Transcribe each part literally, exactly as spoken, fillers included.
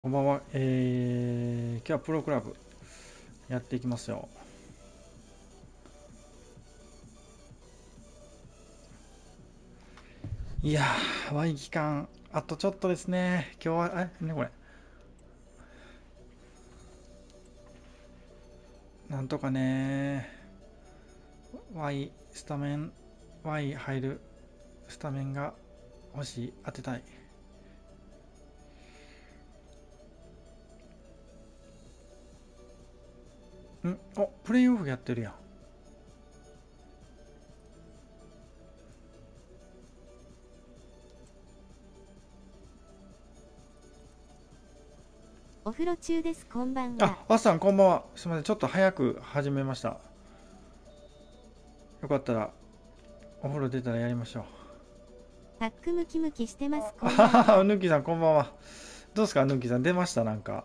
こんばんは。えー、今日はプロクラブやっていきますよ。いやー、ワイ期間、あとちょっとですね。今日は、え、ね、これ。なんとかね、Y、スタメン、Y 入るスタメンが欲しい、当てたい。んお、プレイオフやってるやん。 お風呂中です。こんばんあ、 は。 ワッさん、こんばんは。すみません、ちょっと早く始めました。よかったら、お風呂出たらやりましょう。 パックムキムキしてます。 あこんははは、 ばんは。 ぬきさん、こんばんは。どうですか、ぬきさん、出ました、なんか。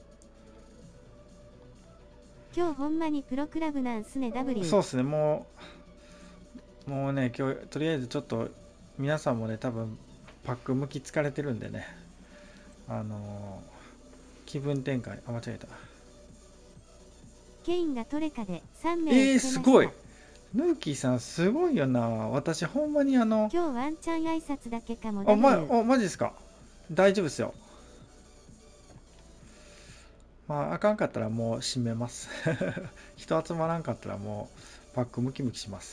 今日ほんまにプロクラブなんすね。 W。 そうっすね、ももうね、今日、とりあえずちょっと、皆さんもね、多分、パック向き疲れてるんでね、あのー気分転換、あ、間違えた。 ケインがトレカでさん名えー、 捨てすごい。 ました。 ヌーキーさん、すごいよな。私、ほんまにあの、 今日ワンチャン挨拶だけかも。 あ、ま、 W。 お、マジですか。大丈夫ですよ。まあ、あかんかったらもう閉めます。人集まらんかったらもう、パックムキムキします。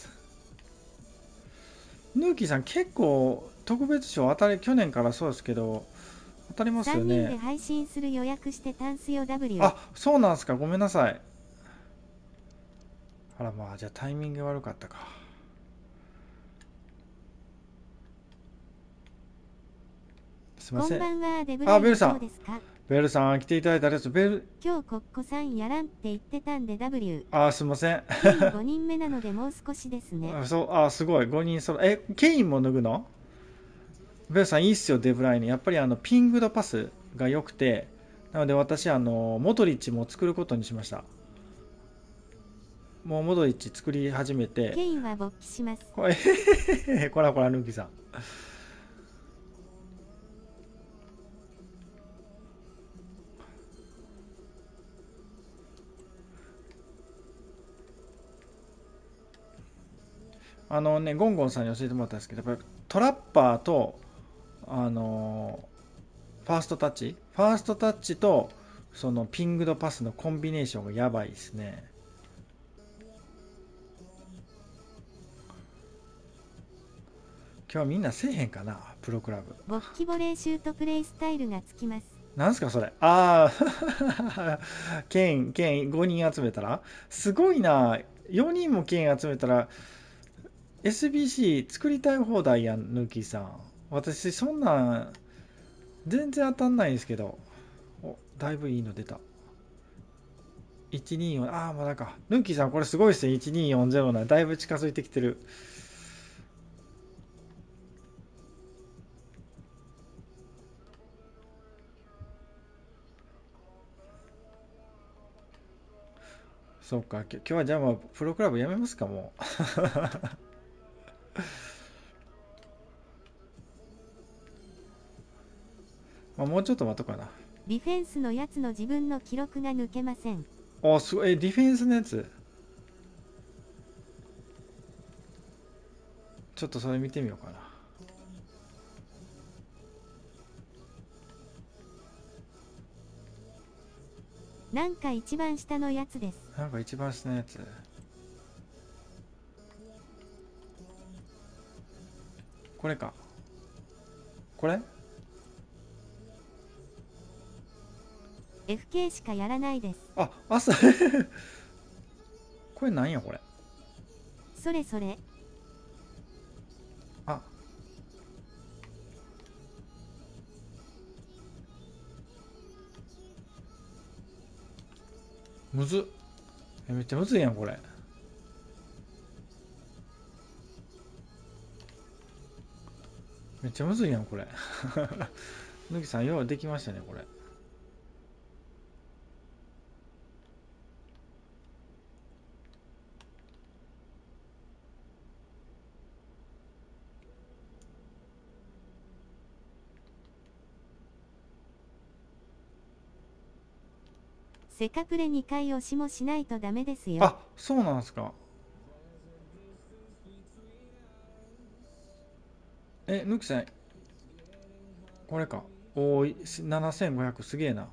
ヌーキーさん、結構、特別賞当たり、去年からそうですけど、当たりますよさんにんでね。 配信する予約してタンスよ。 W。 あ、そうなんですか。ごめんなさい。あらまあ、じゃあタイミング悪かったか。すいまこせん。 んばんは。デブラあ、 イネベルさん。 どうですか？ ベルさん、来ていただいてありがとう。ベル、 今日コッコさんやらんって言ってたんで。 W。 あ、すいません。 ケインごにんめなのでもう少しですね。 あそう、あ、すごい。ごにんそろ、え、ケインも脱ぐの？ベルさん、いいっすよ、デブライネ。やっぱりあの、ピングドパスが良くて、なので私、あの、モドリッチも作ることにしました。もうモドリッチ作り始めて、 ケインは勃起します。 これ、こらこら、ヌキさん。あのね、ゴンゴンさんに教えてもらったんですけど、やっぱりトラッパーと、あのファーストタッチファーストタッチとそのピングドパスのコンビネーションがやばいですね。今日はみんなせえへんかな、プロクラブ。 勃起ボレーシュートプレイスタイルがつきます。 なんすかそれ。ああケイン、ケインごにん集めたらすごいな。よにんもケイン集めたら エスビーシー 作りたい放題やん、ヌーキーさん。私そんなん全然当たんないんですけど。お、だいぶいいの出た。いちにーよん、ああ、まだか。ヌーキーさんこれすごいですね。いちにーよんゼロな。だいぶ近づいてきてる。そうか、今日はじゃあまあ、プロクラブやめますか、もう。まあ、もうちょっと待とうかな。 ディフェンスのやつの自分の記録が抜けません。 あ、すごい。え、ディフェンスのやつ。ちょっとそれ見てみようかな。 なんか一番下のやつです。 なんか一番下のやつ。これか。これ。 エフケー しかやらないです。 あ、朝これなんや、これ。 それそれ。 あ、むずっ。えめっちゃむずいやん、これ。めっちゃむずいやん、これ。ぬきさん、ようできましたね、これ。 セカプレにかい押しもしないとダメですよ。 あ、そうなんですか。え、ぬきさん、これか。おーい、ななせんごひゃくすげえな。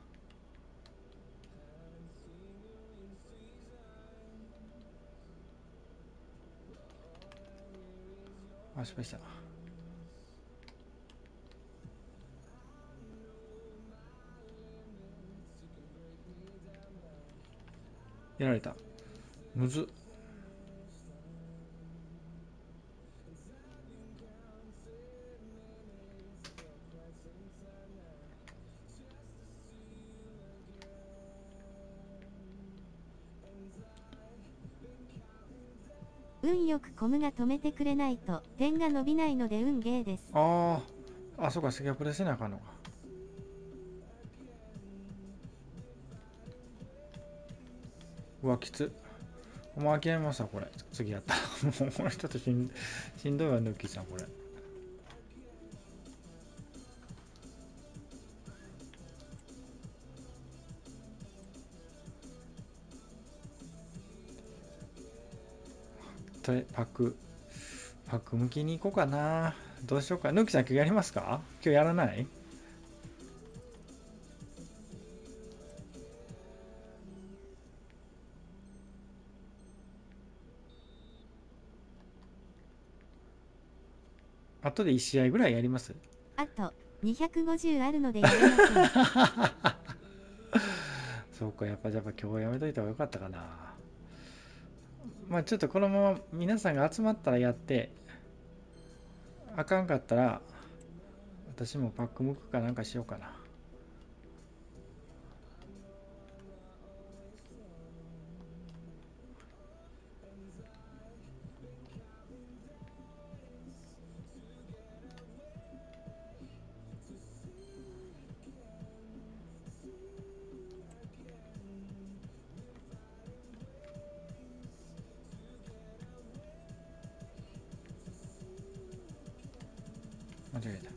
あ、失敗した。やられた。むずっ。 運よくコムが止めてくれないと点が伸びないので運ゲーです。 ああ、あ、そうか、セキャプレせなあかんのか。うわ、きつ。もう諦めました、これ。次やったら。もう、これちょっとしんしんどいわ、ヌッキーさん、これ。とりパック、パック向きに行こうかな。どうしようか。ヌッキーさん、今日やりますか？今日やらない？後でいち試合ぐらいやります？ あとにひゃくごじゅうあるのでやれません。 そうか、やっぱ、やっぱ今日やめといた方がよかったかな。まあちょっとこのまま皆さんが集まったらやって、あかんかったら、私もパック向くかなんかしようかな。間違えた。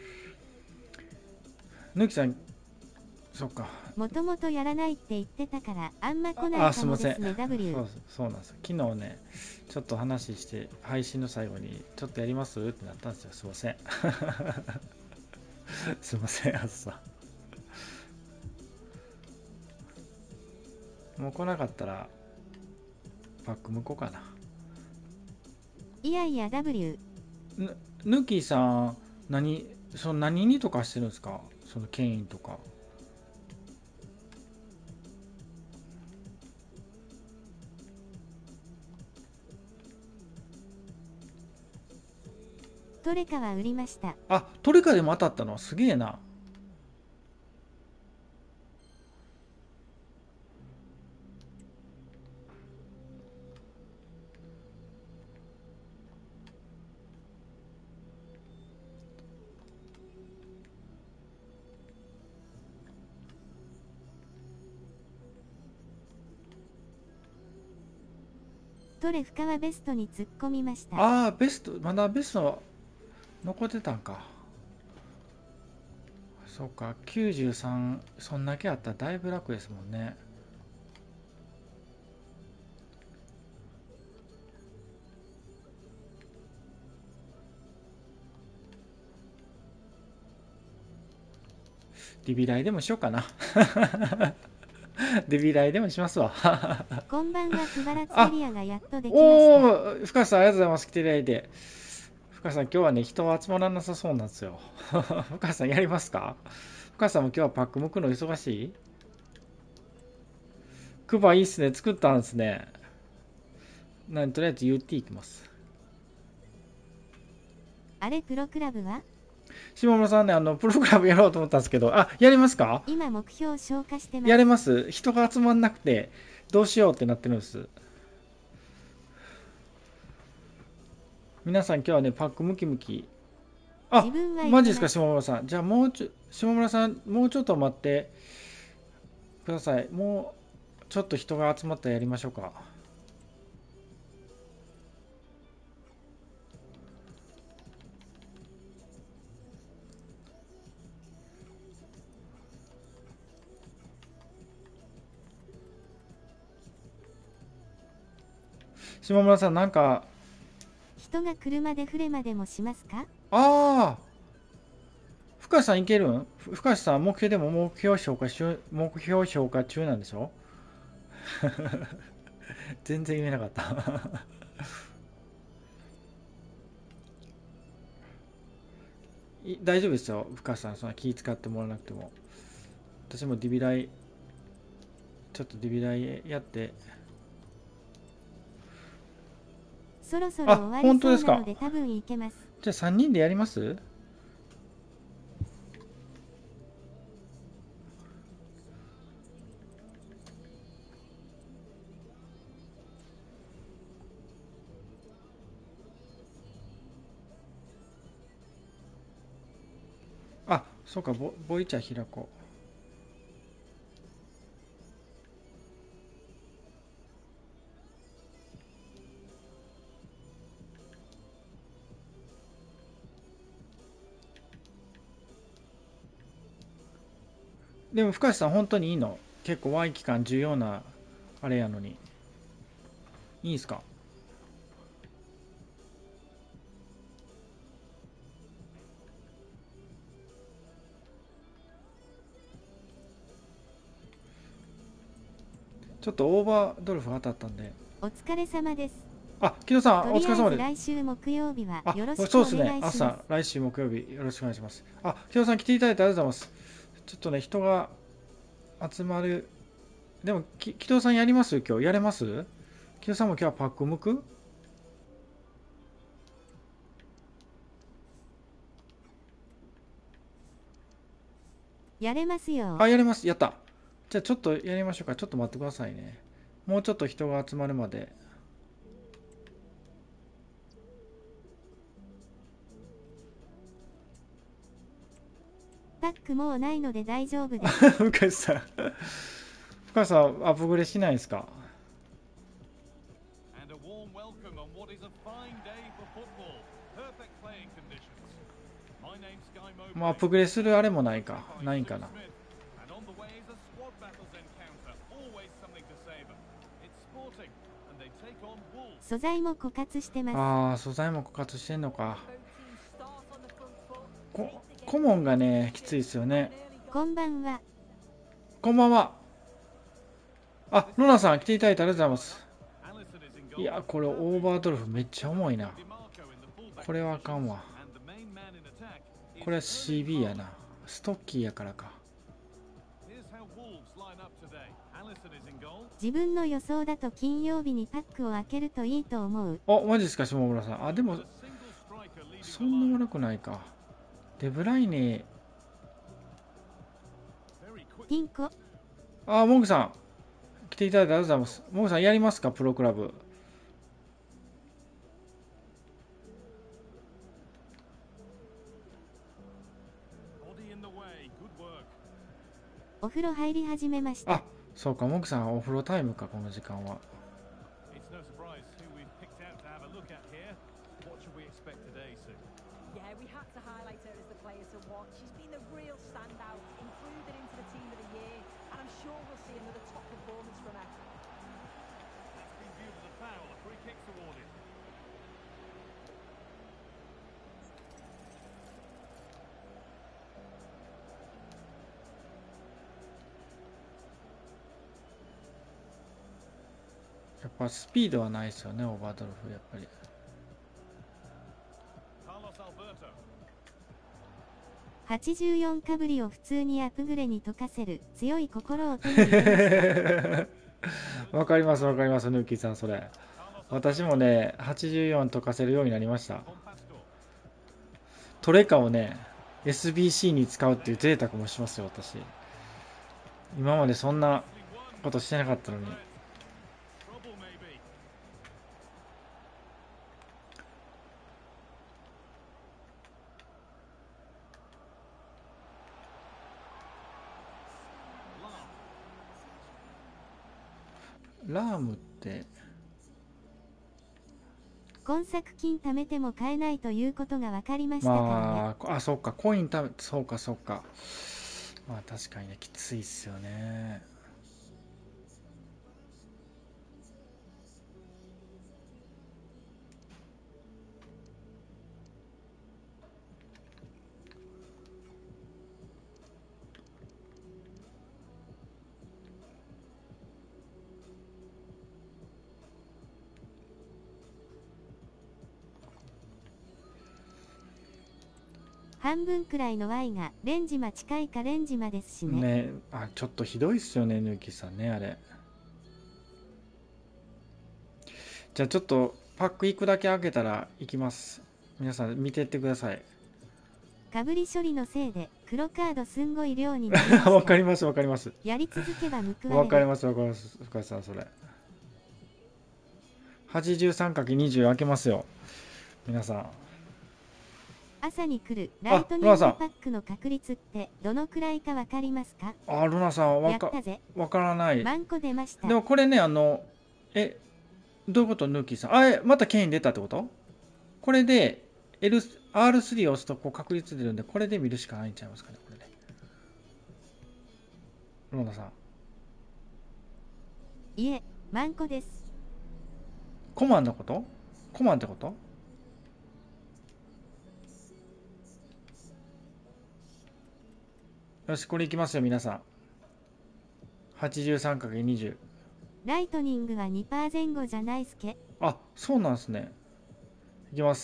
ぬきさん、そっか。 もともとやらないって言ってたからあんま来なあ、 いかすいません。 もですね。 W そう、そうなんですよ。昨日ね、ちょっと話して、配信の最後に、ちょっとやりますってなったんですよ。すいません。すいません、あずさん。もう来なかったら、パック向こうかな。 いやいや W ぬ、ぬきさん、何、その何にとかしてるんですか？その権威とか。 トレカは売りました。 あ、トレカでも当たったのすげえな。 トレフカはベストに突っ込みました。 ああ、ベスト、まだベスト残ってたんか。そうか、きゅうじゅうさん、そんだけあったらだいぶ楽ですもんね。リビライでもしようかな。リビライでもしますわ。 こんばんは。クバラツエあ、 リアがやっとできました。 おー、深さんありがとうございます。来ていただいて。深さん今日はね、人集まらなさそうなんですよ。深さんやりますか？深さんも今日はパック向くの忙しい？クバいいっすね。作ったんですね。なんとりあえず ユーティー いきます。 あれプロクラブは下村さんね、あの、プログラムやろうと思ったんですけど、あ、やりますか？ 今目標消化してます。 やれます。人が集まんなくて、どうしようってなってるんです。皆さん今日はね、パックムキムキ。あ、 自分はマジですか、下村さん。じゃあもうちょ、下村さん、もうちょっと待ってください。もうちょっと人が集まったらやりましょうか。 下村さん、なんか、 人が車でフレまでもしますか？ ああ、深瀬さんいけるんふ深瀬さん、目標でも目標消化中、目標消化中なんでしょ？全然言えなかった。い大丈夫ですよ、深瀬さん、そんな気使ってもらわなくても。私もディビライ、ちょっとディビライやって。 そろそろあ、 終わりそうな本当ですか。 ので多分いけます。 じゃあさんにんでやります？あ、そうか、ボ、ボイチャ開こう。でも深瀬さん、本当にいいの？結構 Y 期間重要なあれやのに。いいんすか？ちょっとオーバードルフ当たったんで。 お疲れ様です。 あ、木戸さん、 とりあえずお疲れ様です。 来週木曜日はあ、 よろしくおそうですね。 願いします。 朝、来週木曜日、よろしくお願いします。あ、木戸さん来ていただいてありがとうございます。ちょっとね、人が集まる。でも、き木戸さんやります今日？やれます？木戸さんも今日はパック向く？ やれますよ。 あ、やれます。やった。じゃあちょっとやりましょうか。ちょっと待ってくださいね。もうちょっと人が集まるまで。 パックもうないので大丈夫です。 深橋さん。深橋さん、アップグレしないんですか？もうアップグレするあれもないか。ないんかな。 素材も枯渇してます。 ああ、素材も枯渇してんのか。こ、顧問がね、きついですよね。 こんばんは。 こんばんは。あ、ロナさん来ていただいてありがとうございます。いや、これオーバードルフめっちゃ重いな。これはあかんわ。これは シービー やな。ストッキーやからか。 自分の予想だと金曜日にパックを開けるといいと思う。 あ、マジですか、下村さん。あ、でも、そんな悪くないか。デブライネ。 ピンコ。 あ、モグさん。来ていただいてありがとうございます。モグさんやりますか、プロクラブ。 お風呂入り始めました。 あ、そうか、モグさんお風呂タイムか、この時間は。やっぱスピードはないですよね、オーバードルフ、やっぱり。 はちじゅうよんかぶりを普通にアプグレに溶かせる強い心を手に入れました。 わかります、わかります、ヌーキーさん、それ。私もね、はちじゅうよん溶かせるようになりました。トレカをね、エスビーシー に使うっていう贅沢もしますよ、私。今までそんなことしてなかったのに。ラームって、 今作金貯めても買えないということが分かりましたからね。 まあ、あ、そうか、コインため、そうか、そうか。まあ確かにね、きついっすよね。 半分くらいの Y がレンジマ近いかレンジマですしね。 ね、あ、ちょっとひどいっすよね、ぬきさんね、あれ。じゃあちょっとパックいくだけ開けたらいきます。皆さん見てってください。 かぶり処理のせいで黒カードすんごい量になりました。 わかりますわかります。 やり続けば報われる。 わかりますわかります。深谷さんそれ。はちじゅうさんかけるにじゅう 開けますよ。皆さん。 朝に来るライトニングパックの確率ってどのくらいかわかりますか？ あ、ルナさんわか、わからない。 マンコ出ました。 でもこれね、あの、え、どういうこと？ヌーキーさん。あ、え、またケイン出たってこと？これで L、アールスリー を押すとこう確率出るんで、これで見るしかないんちゃいますかね、これで。ルナさん。 いえ、マンコです。 コマンのこと？コマンってこと？よし、これいきますよ、皆さん。はちじゅうさんかけるにじゅう。 ライトニングは にパーセント 前後じゃないすけ。 あ、そうなんですね。いきます。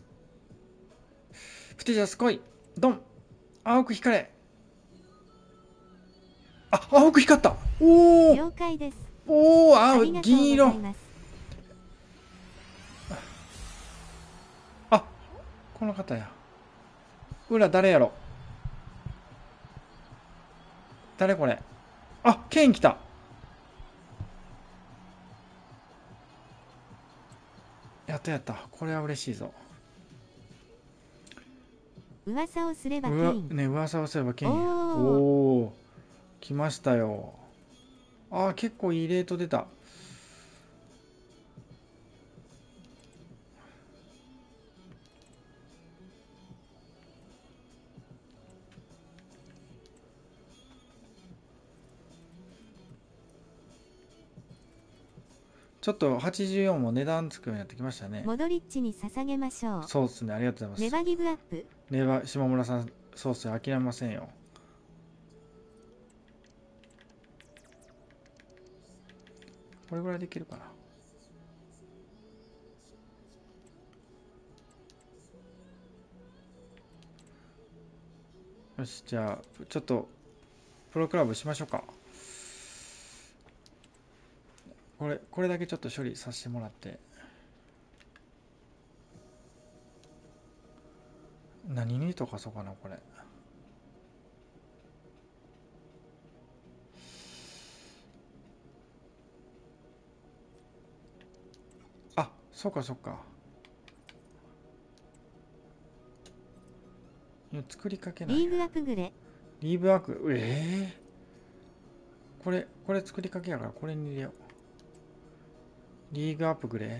プテジャス来い。ドン。青く光れ。あ、青く光った。おお。 了解です。 おお、青、銀色。あ、この方や。裏誰やろ。誰これ。あ、ケイン来た。やったやった。これは嬉しいぞ。 噂をすればケイン。 ね、噂をすればケイン。おお。来ましたよ。あー、結構いいレート出た。ちょっとはちじゅうよんも値段つくようになってきましたね。 モドリッチに捧げましょう。 そうですね、ありがとうございます。 ネバギブアップ。 ネバ、島村さん、そうっすね、諦めませんよ。これぐらいできるかな。よし、じゃあ、ちょっと、プロクラブしましょうか。これ、これだけちょっと処理させてもらって。何にとかそうかな、これ。あ、そうかそうか。いや、作りかけない。 リーブアップグレ。 リーブアップ、ええー、これ、これ作りかけやから、これに入れよう。リーグアップグレー。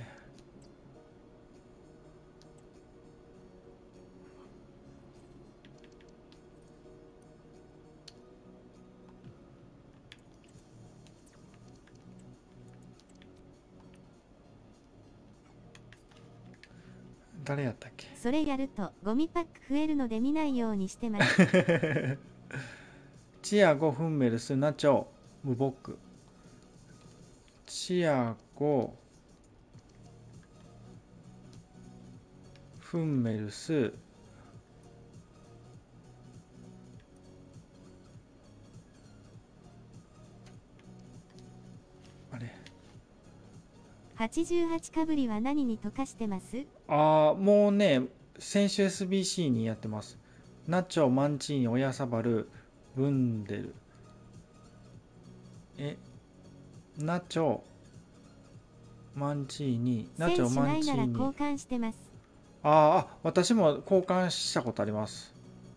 誰やったっけ？ それやるとゴミパック増えるので見ないようにしてます。 チアゴ、フンメルス、ナチョ、ムボック。チアゴ、フンメルス、あれ。 はちじゅうはちかぶりは何に溶かしてます？ ああ、もうね、先週 エスビーシー にやってます。ナチョ、マンチーニ、オヤサバル、ブンデル。え、ナチョ、マンチーニ、ナチョ、マンチーニ。 センしないなら交換してます。 ああ、私も交換したことあります。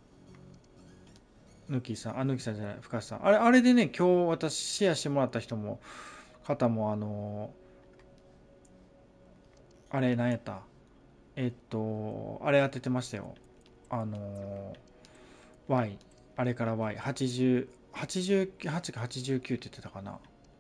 ヌキさん、あ、ヌキさんじゃない、深瀬さん。あれ、あれでね、今日私シェアしてもらった人も、方も、あのーあれ、何やったえっと、あれ当ててましたよ。あのー Y、あれから Y、はちじゅう、はちじゅうはちかはちじゅうきゅうって言ってたかな。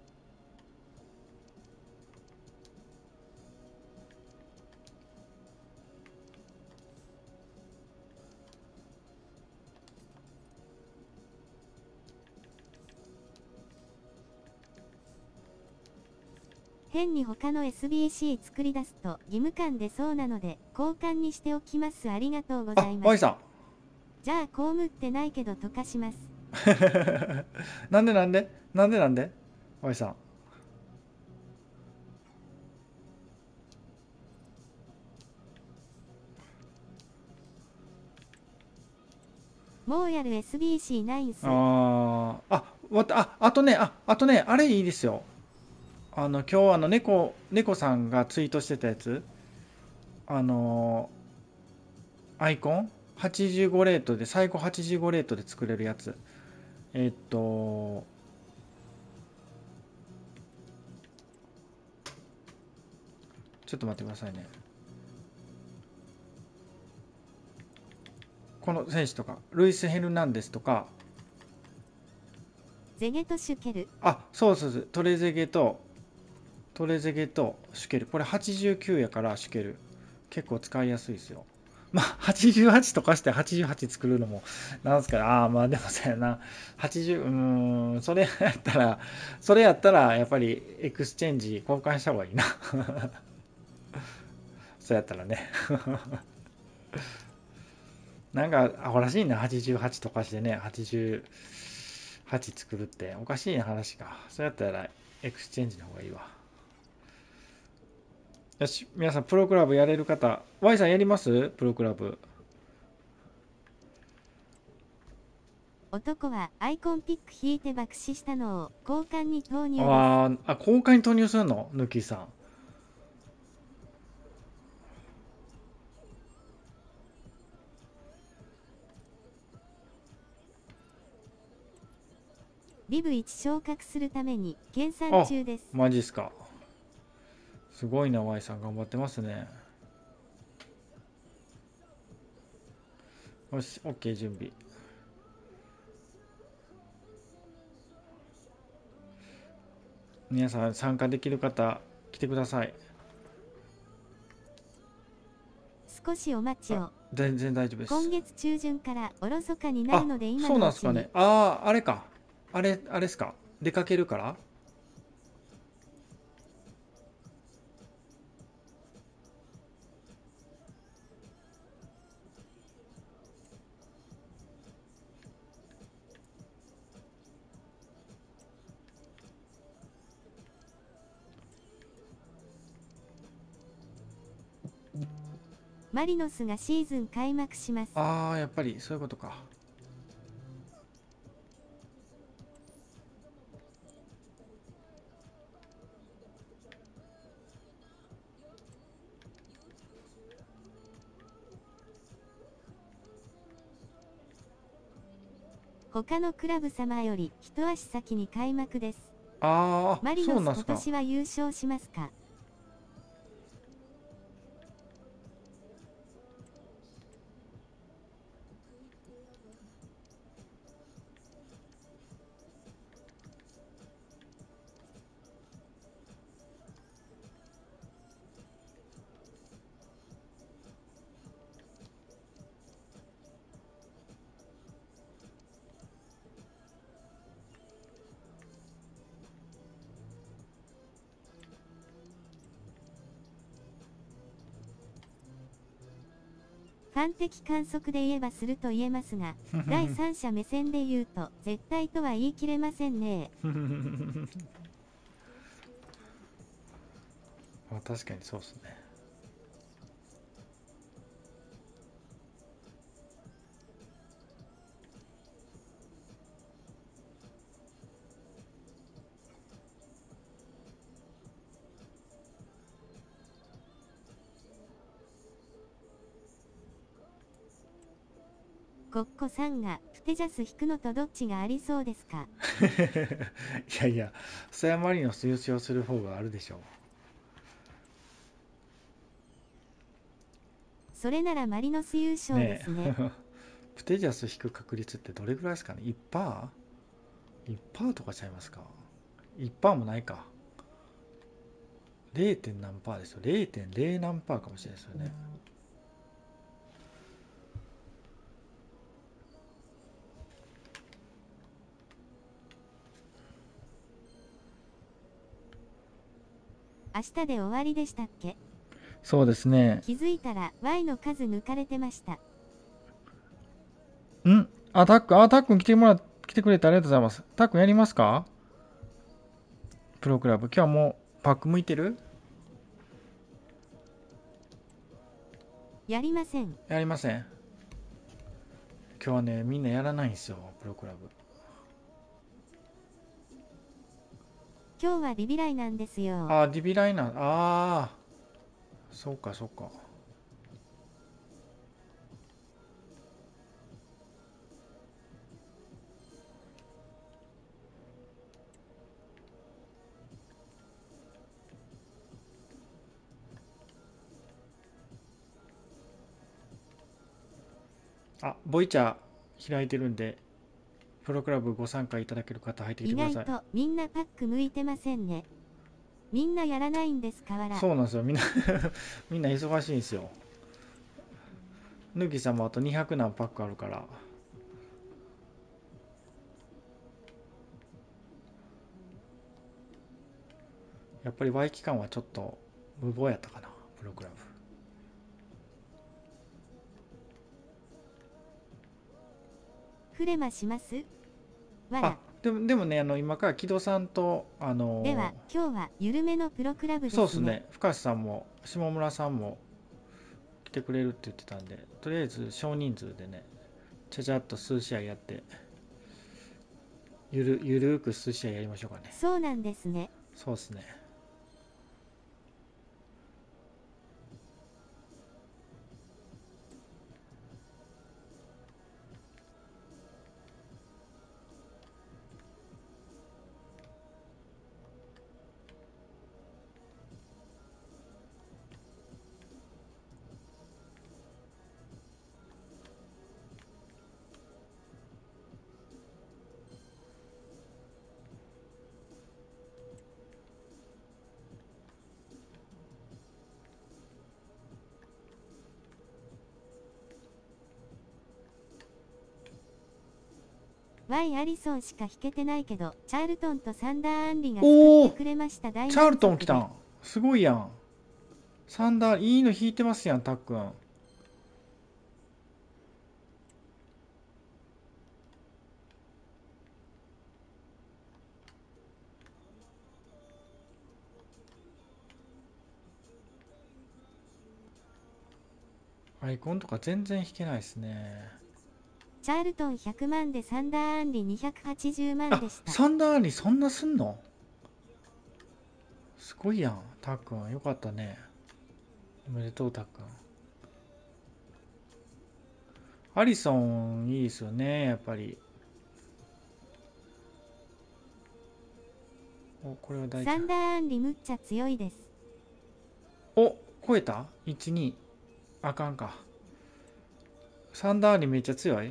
変に他の エスビーシー 作り出すと義務感出そうなので交換にしておきます。ありがとうございます。 あ、Y さん。 じゃあ被ってないけど溶かします。 なんでなんでなんでなんで ?Y さん。 もうやる エスビーシーナイン す。 あー、あ、わた、あ、あとね、あ、あとね、あれいいですよ。あの、今日あの、猫、猫さんがツイートしてたやつ、あのーアイコン ?はちじゅうご レートで、最高はちじゅうごレートで作れるやつ。えっと、ちょっと待ってくださいね。この選手とか、ルイス・ヘルナンデスとか、 ゼゲとシュケル。 あ、そうそうそう、トレゼゲと、トレゼゲとシュケル。これはちじゅうきゅうやからシュケル。結構使いやすいですよ。まあ、はちじゅうはちとかしてはちじゅうはち作るのも、なんすかね、ああ、まあでもそうやな。はちじゅう、うーん、それやったら、それやったら、やっぱりエクスチェンジ交換した方がいいな。そうやったらね。なんか、アホらしいな、はちじゅうはちとかしてね、はちじゅうはち作るって、おかしい話か。そうやったら、エクスチェンジの方がいいわ。よし、皆さん、プロクラブやれる方、Y さんやりますプロクラブ。 男はアイコンピック引いて爆死したのを交換に投入です。 あーあ、交換に投入するのぬきさん。 リブいち昇格するために研鑽あ、 中です。 マジっすか。すごいな、Y さん。頑張ってますね。よし、OK、準備。皆さん、参加できる方、来てください。 少しお待ちあ、 を。 全然大丈夫です。 今月中旬からおろそかになるあ、 ので今そうのうちに。 なんすかね。ああ、あれか。あれ、あれっすか。出かけるからマリノスがシーズン開幕します。 ああ、やっぱりそういうことか。 他のクラブ様より一足先に開幕です。 ああ、 マリノス今そうなんすか。 年は優勝しますか？ファン的観測で言えばすると言えますが、第三者目線で言うと絶対とは言い切れませんね。 あ、確かにそうですね。 コッコさんがプテジャス引くのとどっちがありそうですか？ いやいや、それはマリノス優勝する方があるでしょそれならマリノス優う。 勝でねすね。 え。プテジャス引く確率ってどれぐらいですかね？ いちパーセント?いち パーセントとかちゃいますか？ いち パーセントもないか。れい. 点何パーですよ。れいてんれい 何パーかもしれないですよね。 明日で終わりでしたっけ？ そうですね。 気づいたら Y の数抜かれてました。 んあ、たっくん、あ、たっくん来てもら、来てくれてありがとうございます。たっくんやりますか？プロクラブ。今日はもうパック向いてる？ やりません。 やりません。今日はね、みんなやらないんですよ、プロクラブ。 今日はリビライなんですよ。 あー、ディビライナー、あー、そうか、そうか。あ、ボイチャー開いてるんで、プロクラブご参加いただける方入ってきて意ください。 外とみんなパック向いてませんね。みんなやらないんですかわら。 そうなんですよ、みんなみんな忙しいんですよ。ぬきさんもあとにひゃく何パックあるから。やっぱり Y 期間はちょっと無謀やったかな、プロクラブ。 フレマしますわあ、 ら。 でも、でもね、あの、今から木戸さんと、あではの今日は緩めのプロクラブーですね。 そうですね、深瀬さんも下村さんも来てくれるって言ってたんで、とりあえず少人数でね、ちゃちゃっと数試合やって、ゆる、ゆるーく数試合やりましょうかね。 そうなんですね。 そうですね。 Y アリソンしか弾けてないけど、チャールトンとサンダー・アンリがおー、 救ってくれました。大チャールトン満足で。 来たん。すごいやん。サンダー、いいの弾いてますやん、たっくん。アイコンとか全然弾けないですね。 チャールトンひゃくまんでサンダー・アンリにひゃくはちじゅうまんあ、 でした。 サンダーにそんなすんの？すごいやん、たっくん。よかったね。おめでとう、たっくん。アリソン、いいですよね、やっぱり。お、これは大丈サンダー・アンリむっちゃ強いです。 夫。お、超えた？ いち、に。あかんか。サンダーにめっちゃ強い？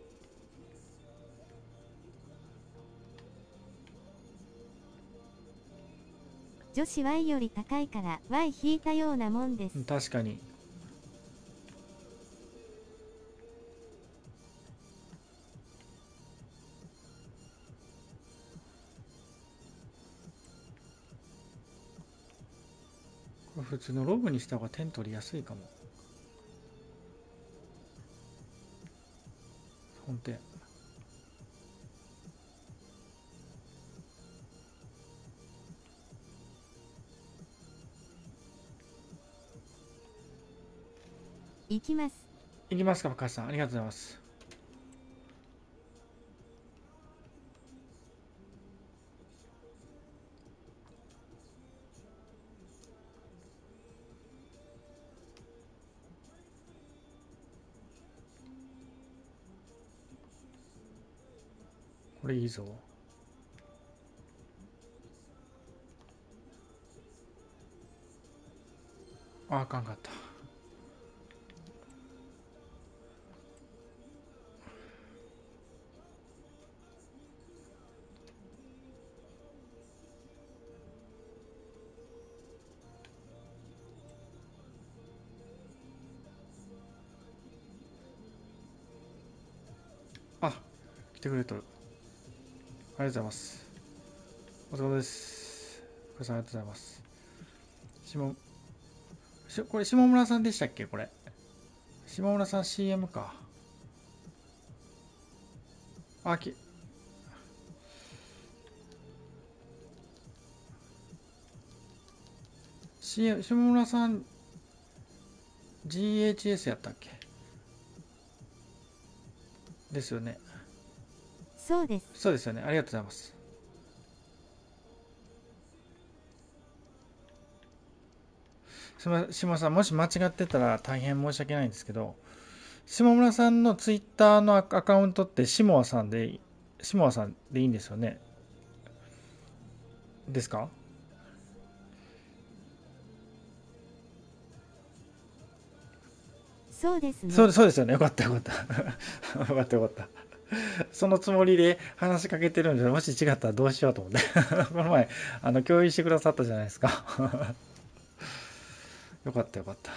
女子 Y より高いから Y 引いたようなもんです。 確かに。これ普通のロブにした方が点取りやすいかも。本当や。 いきます。 いきますか、深橋さん。ありがとうございます。これいいぞ。あ、あかんかった。あ、来てくれとる。ありがとうございます。お疲れ様です。深橋さん、ありがとうございます。下、しこれ下村さんでしたっけこれ。下村さん シーエム か。 あ、き、し、下村さん、ジーエイチエス やったっけですよね。 そうです。 そうですよね。ありがとうございます。すみません、下村さん、もし間違ってたら大変申し訳ないんですけど、下村さんのツイッターのアカウントって下村さんで、下村さんでいいんですよね。ですか？ そうですね。 そう、そうですよね。よかったよかった。よかったよかった。そのつもりで話しかけてるんで、もし違ったらどうしようと思って。この前、あの、共有してくださったじゃないですか。よかったよかった。よ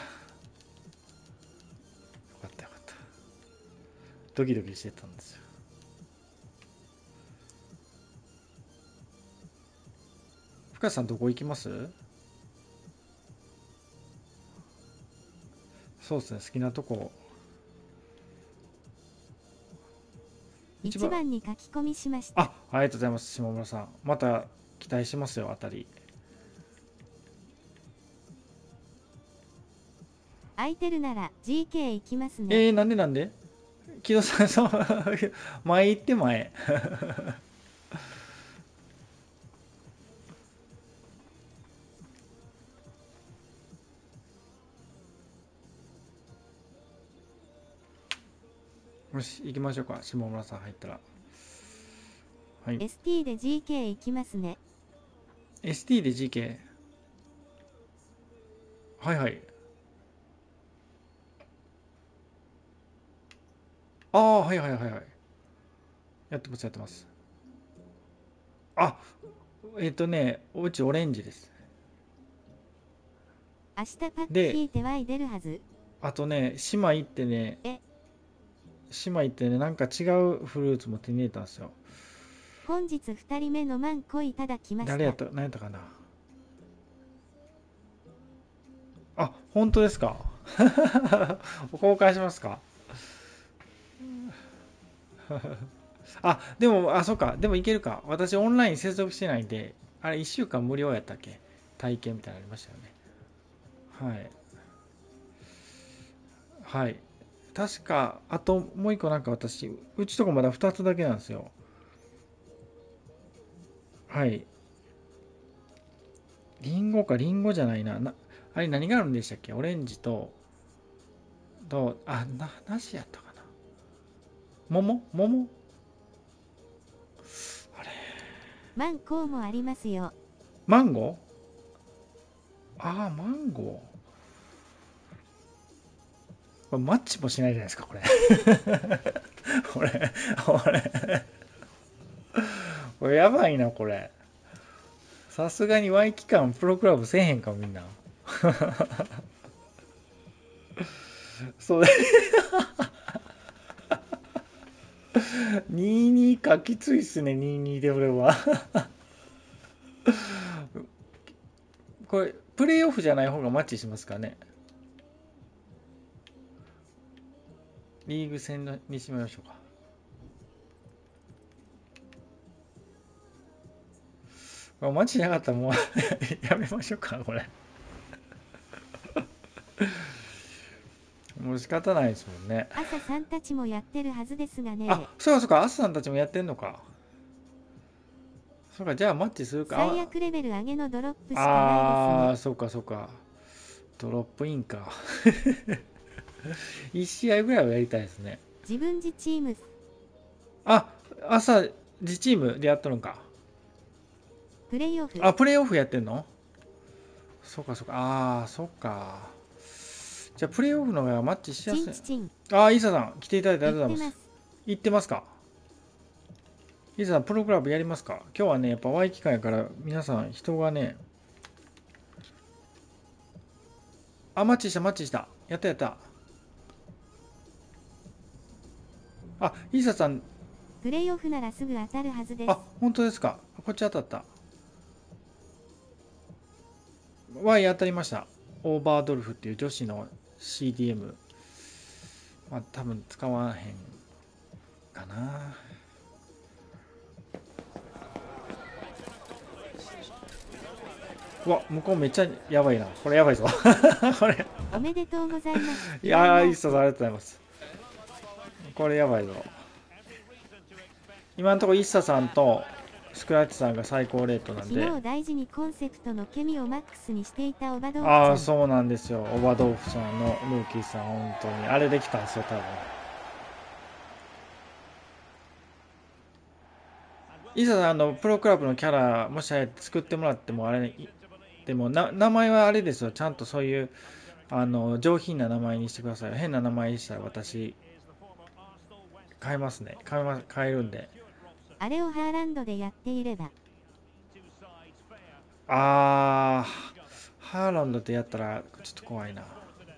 かったよかった。ドキドキしてたんですよ。深谷さんどこ行きます？そうですね、好きなとこ。一一番、 番に書き込みしましあ、 た。 ありがとうございます、下村さん。また期待しますよ、あたり。 空いてるなら ジーケー 行きますね。 えー、なんでなんで木戸さん、そう、前行って前。よし、行きましょうか、下村さん入ったら。はい。 エスティー で ジーケー 行きますね。 エスティー で ジーケー。はいはい。ああ、はいはいはいはい。やってます、やってます。あ、えっ、とね、うちオレンジです。 明日パックで、 引いて Y 出るはず。 あとね、島行ってね、 え、 島行ってね、なんか違うフルーツも手に入れたんですよ。 本日ふたりめのマンコいただきました。 誰やった、何やったかな。あ、本当ですか？公開しますか？あ、でも、あ、そうか。でもいけるか。私オンライン接続してないんで、あれいっしゅうかん無料やったっけ？体験みたいなのありましたよね。はい。はい。確か、あともう一個なんか私、うちとこまだふたつだけなんですよ。はい。リンゴか、リンゴじゃないな。な、あれ何があるんでしたっけ？オレンジと、と、あ、な、梨やったかな。桃桃あれマンコもありますよ。 マンゴー。ああ、マンゴー。これマッチもしないじゃないですか、これ。これ、これ、これやばいな、これ。さすがに Y 期間プロクラブせえへんか、みんな。そう、にじゅうにかきついっすね、にじゅうにで俺は。これ、プレイオフじゃない方がマッチしますかね。リーグ戦のにしましょうか。これマッチしなかったらもうやめましょうか、これ。もう仕方ないですもんね。 朝さんたちもやってるはずですがあ、 ね。 そうかそうか、アスさんたちもやってんのか。そうか、じゃあマッチするか。 最悪レベル上げのドロップしかないですね。 ああー、そうかそうか。ドロップインか。いち試合ぐらいはやりたいですね。 自分自チームあ、朝、自チームでやっとるんか。 プレイオフ。 あ、プレイオフやってんの？そうかそうか。ああ、そうか。じゃあプレイオフの方がマッチしやチすい。 ンチチン。 ああ、イーサさん、来ていただいてありがとうございます。 言ってます。 行ってますか？イーサさん、プロクラブやりますか？今日はね、やっぱ Y 機会やから皆さん人がね、あ、マッチした、マッチした。やったやった。あ、イーサさん、 プレイオフならすぐ当たるはずです。 あ、本当ですか。こっち当たった。Y 当たりました。オーバードルフっていう女子の シーディーエム。まあ多分使わへんかな。 うわ、向こうめっちゃやばいな。これやばいぞ。これ。 おめでとうございます。 いやー、イースタさんありがとうございます。これやばいぞ。今のところイッサさんとスクラッチさんが最高レートなんで。 昨日大事にコンセプトのケミをマックスにしていたオバドウフああ、 さん。 そうなんですよ。オバドーフさんのルーキーさん、本当に。あれできたんですよ、多分。イッサさん、あの、プロクラブのキャラ、もしあれ作ってもらっても、あれ、いでもな、名前はあれですよ。ちゃんとそういう、あの、上品な名前にしてください。変な名前にしたら私、変えますね。変えます、変えるんで。 あれをハーランドでやっていれば。 あー、ハーランドでやったらちょっと怖いな。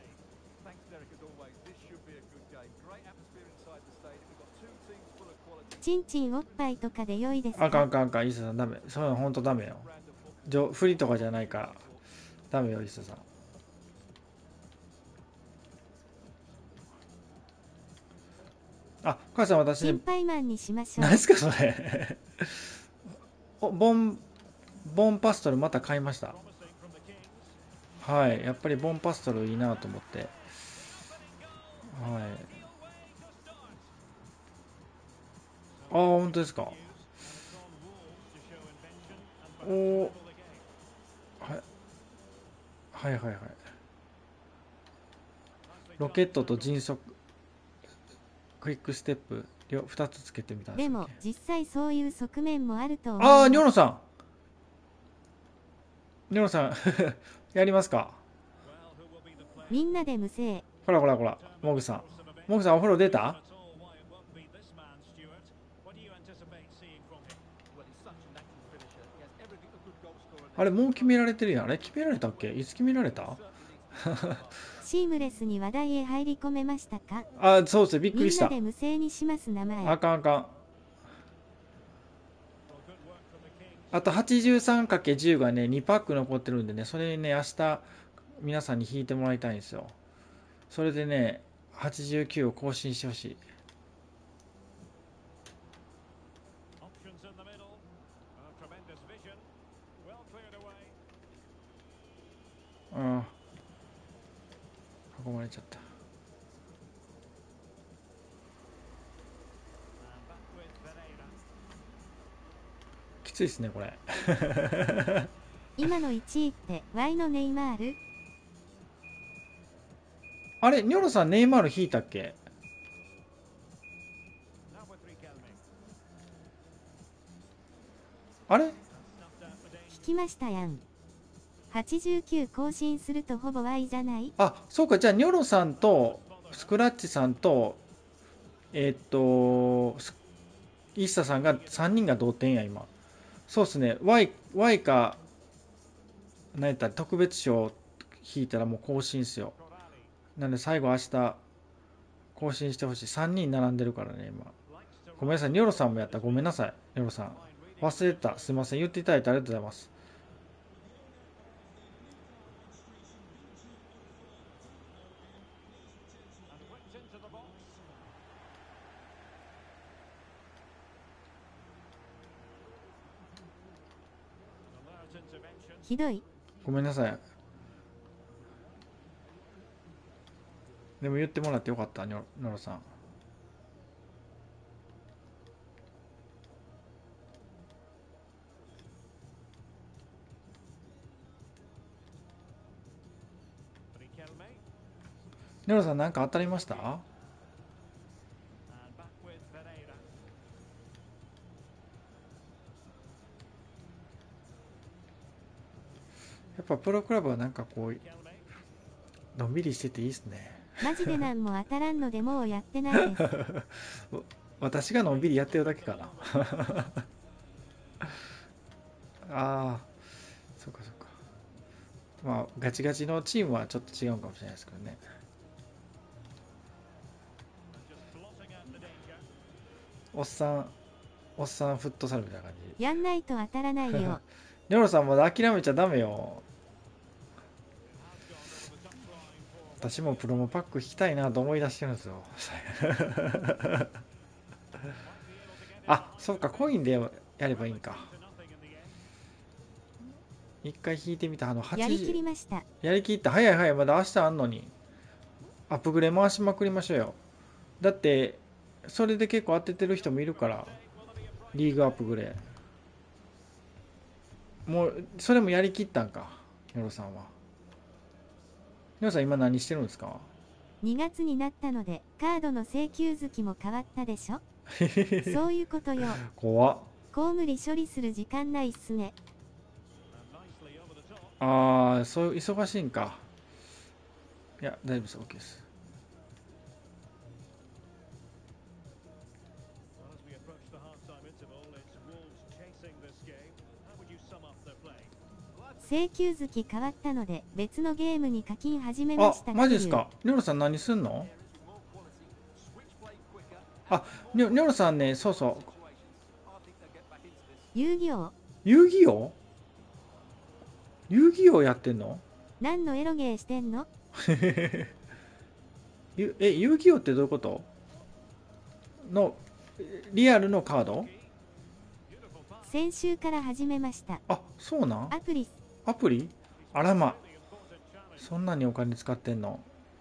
チンチンおっぱいとかで良いですあかんあか？ かんあかん、イーサさんダメ。そういうのほんとダメよ。じょ不利とかじゃないから。ダメよ、イーサさん。あ、母さん私ね、 チンパイマンにしましょう。 何ですかそれ。おボン、ボンパストルまた買いました。はい、やっぱりボンパストルいいなと思って。はい。ああ、本当ですか。おー、はい、はいはいはい。ロケットと迅速、クイックステップ、両ふたつつけてみたんですでもよね。 実際そういう側面もあると思ああ、 います。 ニョロさん。ニョロさん、やりますか。 みんなで無声。 ほらほらほら、モグさん。モグさん、お風呂出た。あれ、もう決められてるやん。あれ、決められたっけ。いつ決められた。 シームレスに話題へ入り込めましたか？ あ、そうですね、びっくみんなりした。 で無声にします名前。 あかんあかん。あと はちじゅうさんかけるじゅう がね、にパック残ってるんでね、それね、明日、皆さんに引いてもらいたいんですよ。それでね、はちじゅうきゅうを更新してほしい。うん、囲まれちゃった。きついですね、これ。 今のいちいって Y のネイマール？ あれ、ニョロさん、ネイマール引いたっけ。あれ。 引きましたやん。はちじゅうきゅう更新するとほぼ Y じゃない？ あ、そうか、じゃあ、ニョロさんと、スクラッチさんと、えーっと、イッサさんがさんにんが同点や、今。そうっすね、Y、Y か、何やったら特別賞引いたらもう更新っすよ。なんで最後明日更新してほしい。さんにん並んでるからね、今。ごめんなさい、ニョロさんもやった。ごめんなさい、ニョロさん。忘れてた。すいません。言っていただいてありがとうございます。 ひどい。 ごめんなさい。でも言ってもらってよかった、ニョニョロさん。ニョロさん、なんか当たりました。やっぱプロクラブはなんかこう、のんびりしてていいっすね。 マジでなんも当たらんのでもうやってないです。 私がのんびりやってるだけかな。ああ、そうかそうか。まあ、ガチガチのチームはちょっと違うかもしれないですけどね。おっさん、おっさんフットサルみたいな感じ。 やんないと当たらないよ。 ニョロさんまだ諦めちゃダメよ。私もプロモパック引きたいなと思い出してるんですよ。あ、そうか、コインでやればいいんか。 一回引いてみた。あのやりきりはちじゅう、 ました。 やりきった。早い早い、まだ明日あんのに。アップグレ回しまくりましょうよ。だって、それで結構当ててる人もいるから、リーグアップグレ。もう、それもやりきったんか、ニョロさんは。ニョロさん今何してるんですか？ にがつになったので、カードの請求月も変わったでしょ。そういうことよ。 怖っ。 公務理処理する時間ないっすね。 ああ、そう、忙しいんか。いや、大丈夫です。OK です。 請求月変わったので、別のゲームに課金始めまあ、 した。 マジですか。ニョロさん何すんの？あ、ニョ、ニョロさんね、そうそう。 遊戯王？ 遊戯王遊戯王やってんの？ 何のエロゲーしてんの？ ゆえ、遊戯王ってどういうことの、リアルのカード？ 先週から始めました。 あ、そうなん？ アプリ。 アプリ？あらま。そんなにお金使ってんの？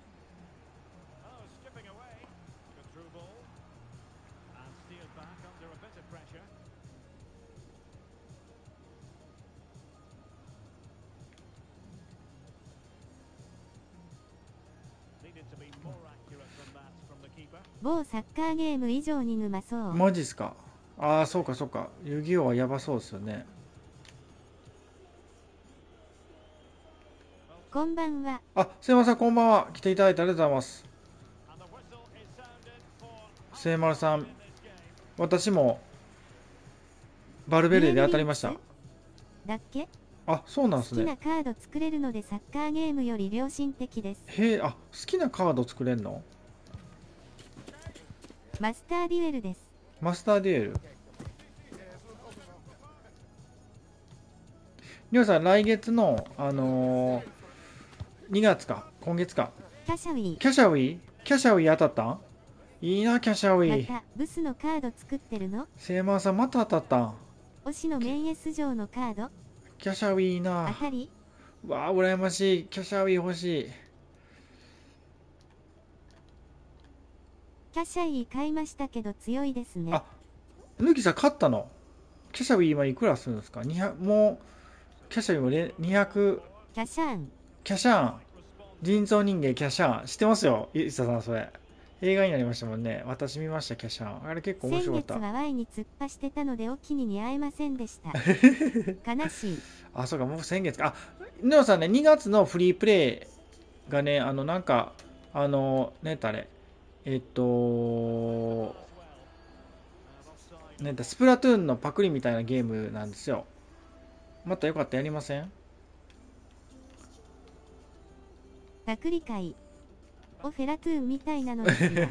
某サッカーゲーム以上に沼そう。 マジっすか。ああ、そうかそうか。遊戯王はやばそうですよね。 こんばんは。 あ、すいません、こんばんは。来ていただいてありがとうございます。せいまるさん、私もバルベルで当たりました。 だっけ？ あ、そうなんです好きなね。 カード作れるのでサッカーゲームより良心的です。 へえ、あ、好きなカード作れんの？ マスターデュエルです。 マスターデュエル。りょうさん、来月の、あのー、にがつか、今月か。 キャシャウィー。 キャシャウィキャシャウィ当たったん？いいな、キャシャウィ。 また、ブスのカード作ってるの？ セイマーさん、また当たったん？ 推しのメン S 上のカード？ キャシャウィいいな。 当たり？ わあ、羨ましい。キャシャウィ欲しい。 キャシャイ買いましたけど強いですね。 あ、ぬきさん買ったの？キャシャウィ今いくらするんですか？ にひゃく、もう、キャシャウィもれにひゃく、 キャシャーン。 キャシャーン。人造人間キャシャーン。知ってますよ、イサさん、それ。映画になりましたもんね。私見ました、キャシャーン。あれ結構面先白かった。 月は Y に突っ走ってたのでお気にに会えませんでした。悲しい。 あ、そうか、もう先月か。あ、ネオさんね、にがつのフリープレイがね、あの、なんか、あの、ね、あれ、えっと、ね、スプラトゥーンのパクリみたいなゲームなんですよ。またよかったらやりません？ パクリ会。オフェラトゥーンみたいなのですよ。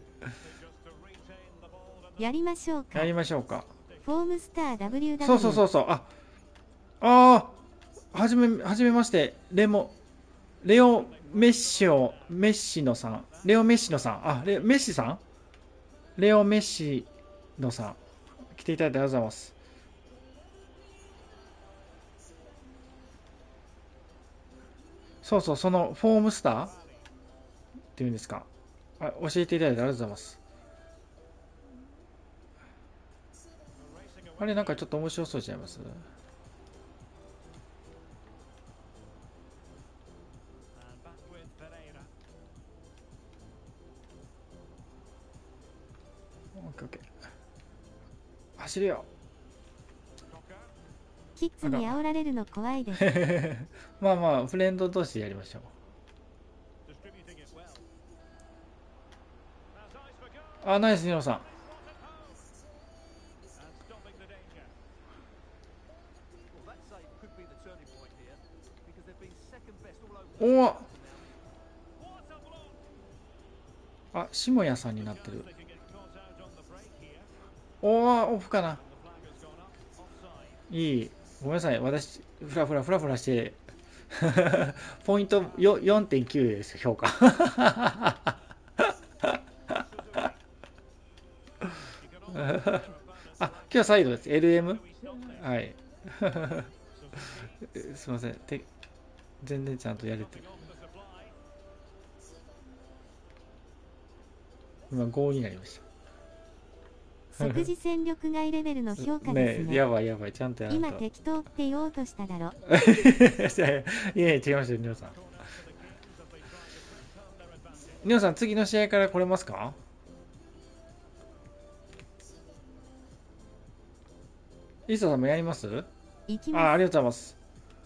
やりましょうか。 やりましょうか。 フォームスター ダブリューダブリュー。 そうそうそうそう。あ、ああ、はじめ、はじめまして。レモ、レオ・メッシオ、メッシノさん。レオ・メッシノさん。あ、レ、メッシさん？レオ・メッシノさん。来ていただいてありがとうございます。そうそう、そのフォームスターっていうんですか。あ、教えていただいてありがとうございます。あれ、なんかちょっと面白そうじゃいます？オッケーオッケー。走るよ。 キッズに煽られるの怖いです。 まあまあ、フレンド同士でやりましょう。あ、ナイス、ニノさん。おお。あ、下谷さんになってる。おお、オフかな。いい。ごめんなさい。私、フラフラフラフラして、ポイントよよんてんきゅうです、評価。あ、今日はサイドです。エルエム？ はい。 えすいません。て全然ちゃんとやれてる。今ごになりました。 即時戦力外レベルの評価ですねえ、 ね。 やばいやばい、ちゃんとやらんと。 今適当って言おうとしただろ。 いやいや、いやいや違いましたよ、ニオさん。ニオさん、次の試合から来れますか？イーサさんもやります？あ、 行きます。 ありがとうございます。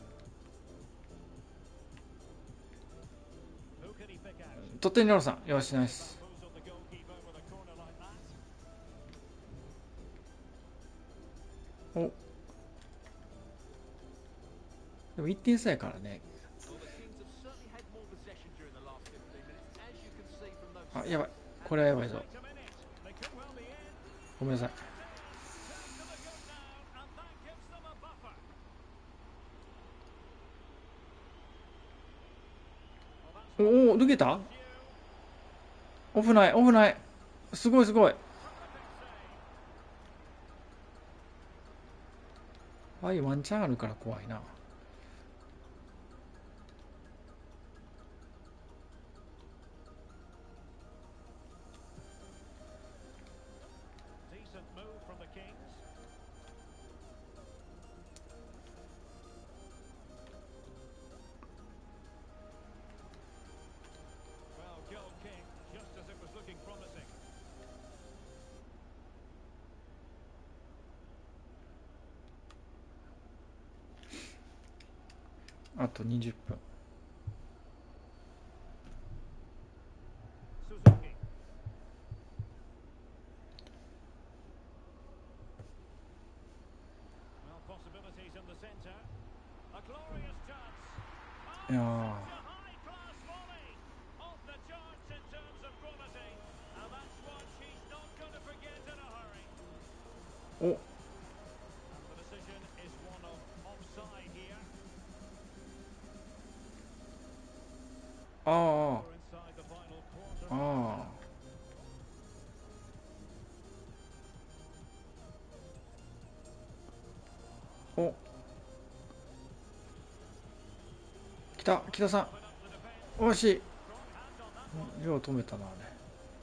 とってにロさん、よろしくお願いします。お、でもいってん差やからね。あ、やばい。これはやばいぞ。ごめんなさい。おお、抜けた？オフない、オフない。すごいすごい。ああいうワンチャンあるから怖いな。あとにじゅっぷん。いやー、お、ああ、ああ。お、北、北さん。惜しい。よう止めたな、あれ。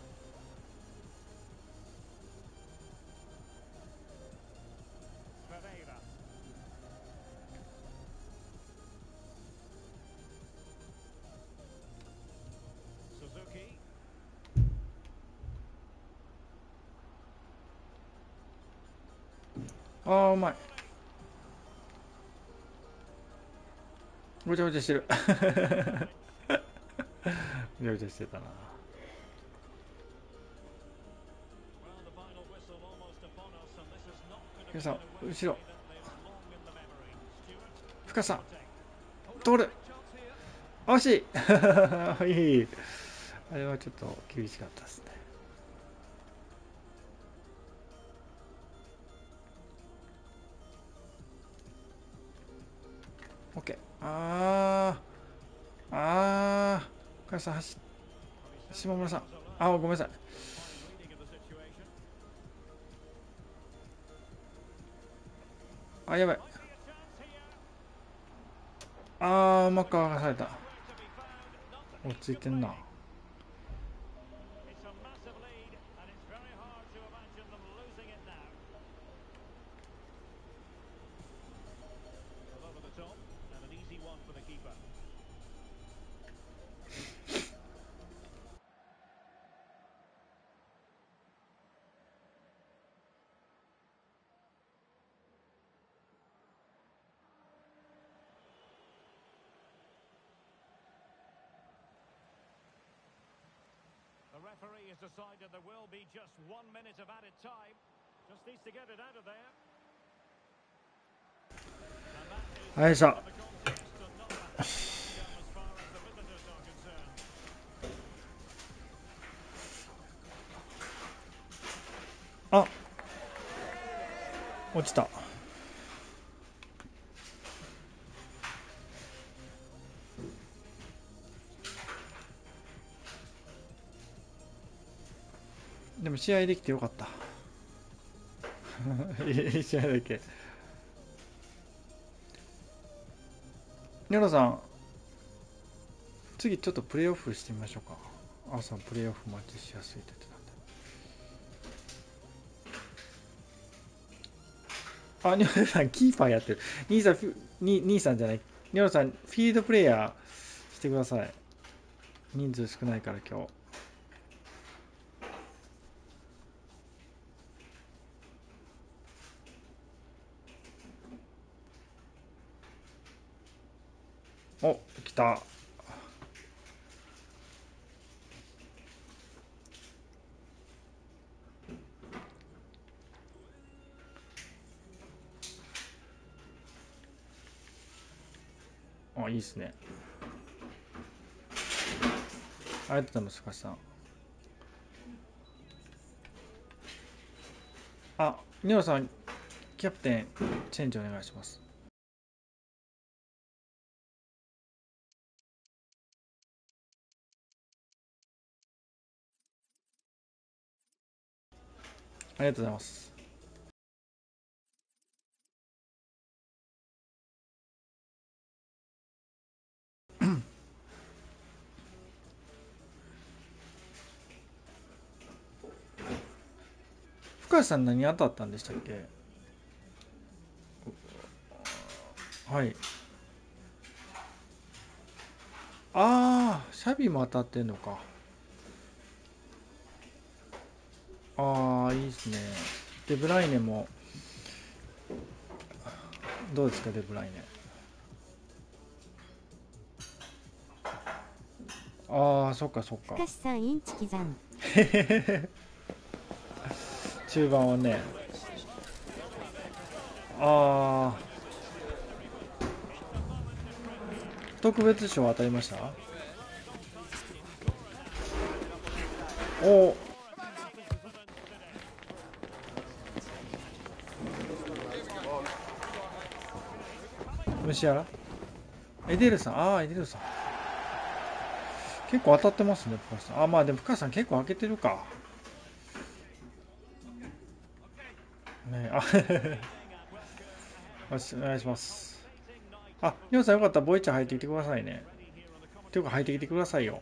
ああ、うまい。ごちゃごちゃしてる。ごちゃごちゃしてたな。皆さん、後ろ。深さ。通る。惜しい。いい。あれはちょっと厳しかったですね。OK。あー、あー、深さ走っ、下村さん。あー、ごめんなさい。あ、やばい。あー、うまくかわされた。落ち着いてんな。はい、さあ、落ちた。でも試合できてよかった。いい試合だけ。 ニョロさん、次ちょっとプレイオフしてみましょうか。朝プレイオフ待ちしやすいって言ってたんで。あ、ニョロさん、キーパーやってる。兄さん、フに兄さんじゃない。ニョロさん、フィールドプレイヤーしてください。人数少ないから今日。お、来た。あ、いいですね。ありがとうございます、深瀬さん。あ、ニョロさん、キャプテン、チェンジお願いします。ありがとうございます。深瀬さん何当たったんでしたっけ？はい。ああ、シャビも当たってんのか。ああ、いいですね。デブライネも、どうですか、デブライネ。ああ、そっかそっか。 深しさんインチキざん。 中盤はね。ああ、特別賞当たりました？おお、虫やらエデルさん、ああ、エデルさん。結構当たってますね、深瀬さん。あ、まあでも深瀬さん結構開けてるか。ね、あ、よしお願いします。あ、りょうさんよかったらボイチャ入ってきてくださいね。ていうか入ってきてくださいよ。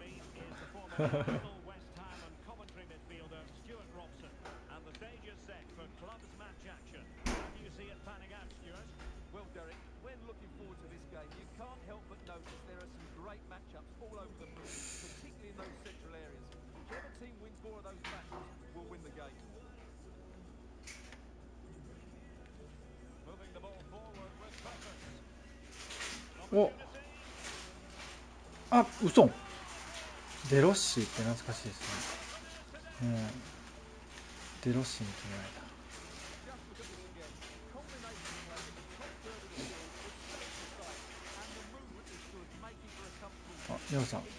お、あ、嘘。デロッシーって懐かしいですね。うん。デロッシーに決められた。あ、りょうさん。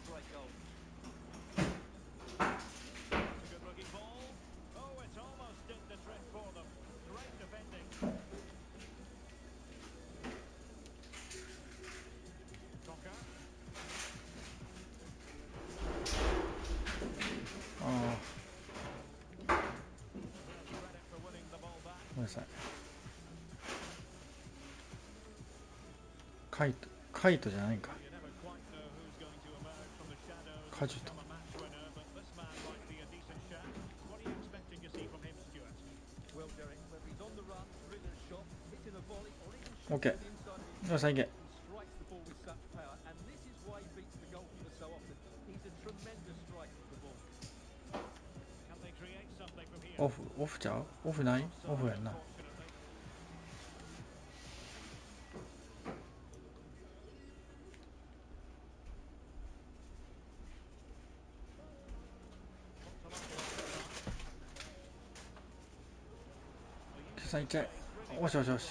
ああ、ごめんなさい。カイト、カイトじゃないか。カジュと。オッケー。りょうさんいけ。オフ、オフちゃう？オフない？オフやんな。りょうさんいっちゃえ。おしおしおし。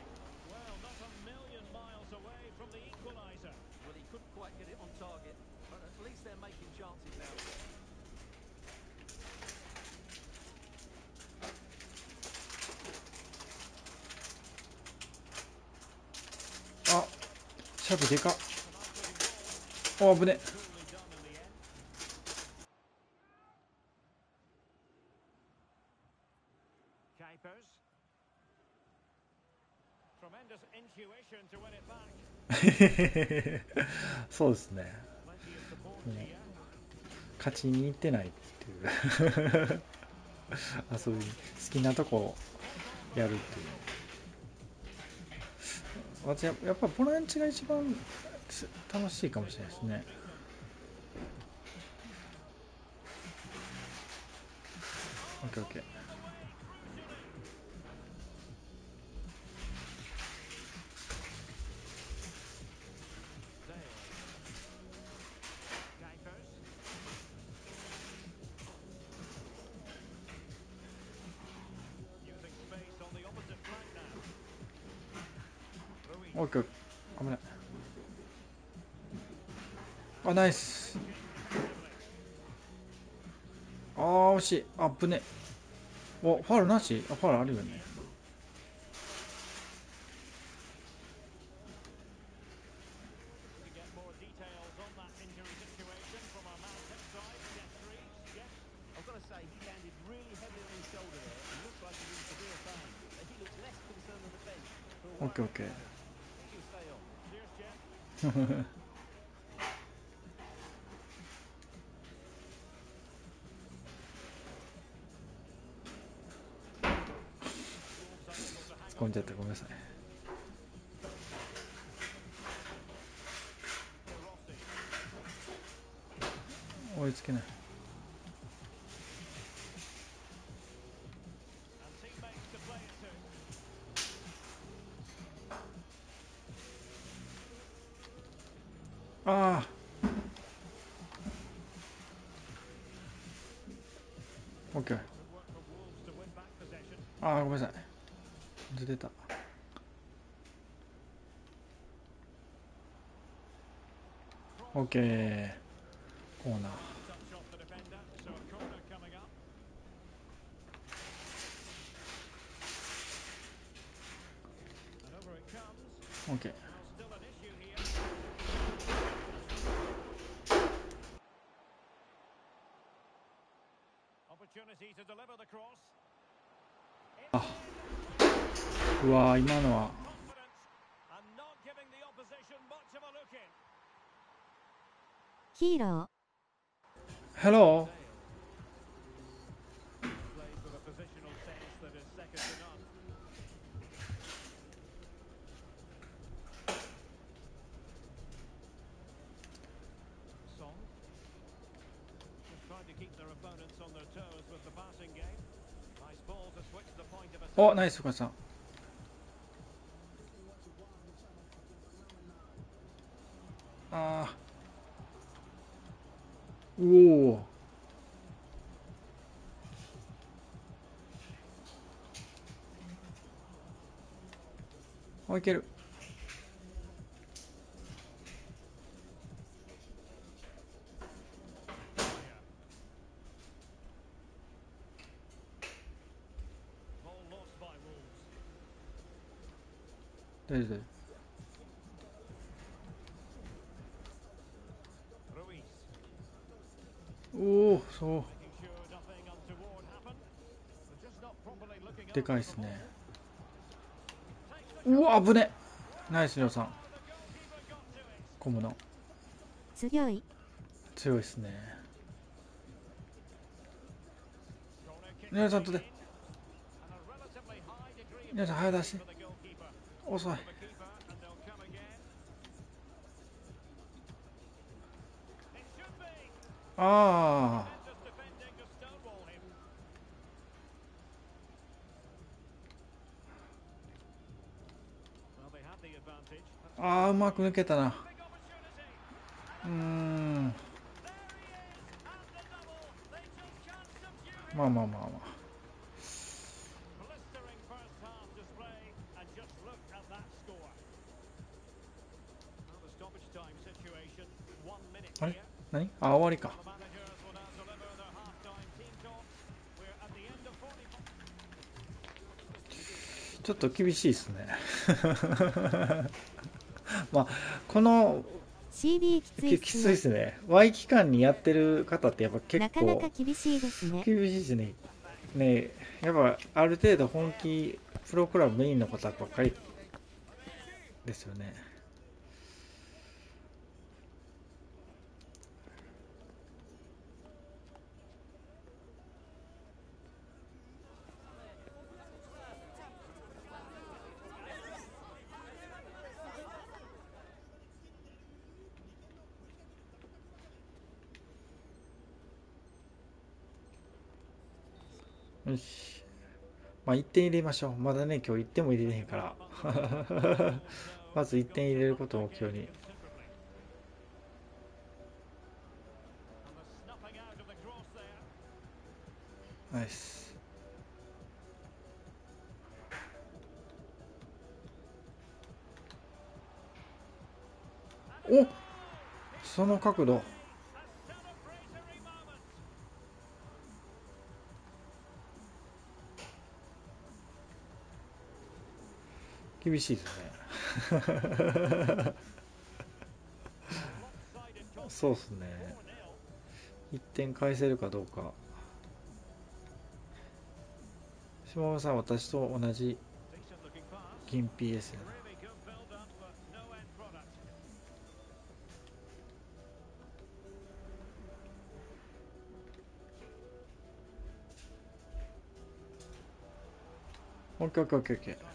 あ、シャビでかっ。お、危ね。 そうですね。もう勝ちに行ってないっていう遊び、好きなとこやるっていう。私ややっぱボランチが一番楽しいかもしれないですね。オッケーオッケー。オッケー。危ない。あ、ナイス。あー、惜しい。あぶね。お、ファウルなし？あ、ファウルあるよね。オッケーオッケー。突っ込んじゃった。ごめんなさい。追いつけない。ああ、オッケー。ああ、ごめんなさい。出てた。オッケー。コーナー。オッケー。あ、うわー、今のは。 ヒーロー。 Hello。お、ナイス、岡さん。ああ。うおー。あ、いける。大丈夫。おお、そう。でかいっすね。うわ、危ね。ナイス、りょうさん。コムの。 強い。 強いっすね。りょうさんとで。りょうさん、早出し。遅い。ああ。ああ、うまく抜けたな。うーん。まあまあまあまあ。あれ何あ、終わりか。ちょっと厳しいですね。まあ、このシーディー きついっき、きすね。 ついですね。Y 期間にやってる方ってやっぱ結なかなか構厳しいですね。 厳しいですね。ね、やっぱある程度本気プロクラブメインの方ばっかりですよね。よし。まあいってん入れましょう。まだね、今日いってんも入れれへんから。まずいってん入れることを目標に。ナイス。お、その角度。厳しいですね。そうっすね。いってん返せるかどうか。島村さん、私と同じ銀 ピーエス やな。オッケーオッケーオッケーオッケー。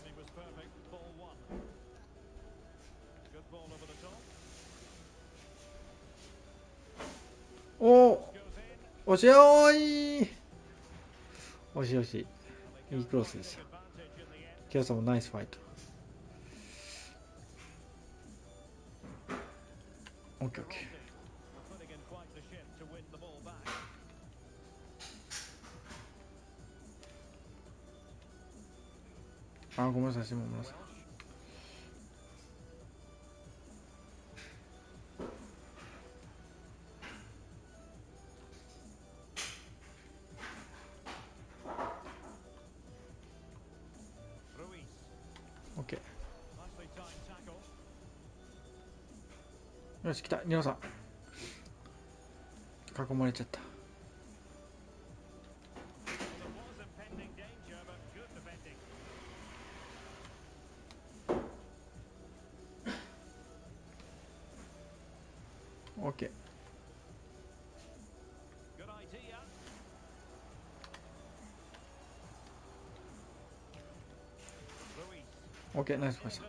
おお、惜しい、おい、惜しい惜しい。いいクロスでした。キヨさんもナイスファイト。オッケーオッケー。あ、ごめんなさい、島村さん。オッケー。よし、来た、ニノさん。囲まれちゃった。オッケー。オッケー、ナイスファイト。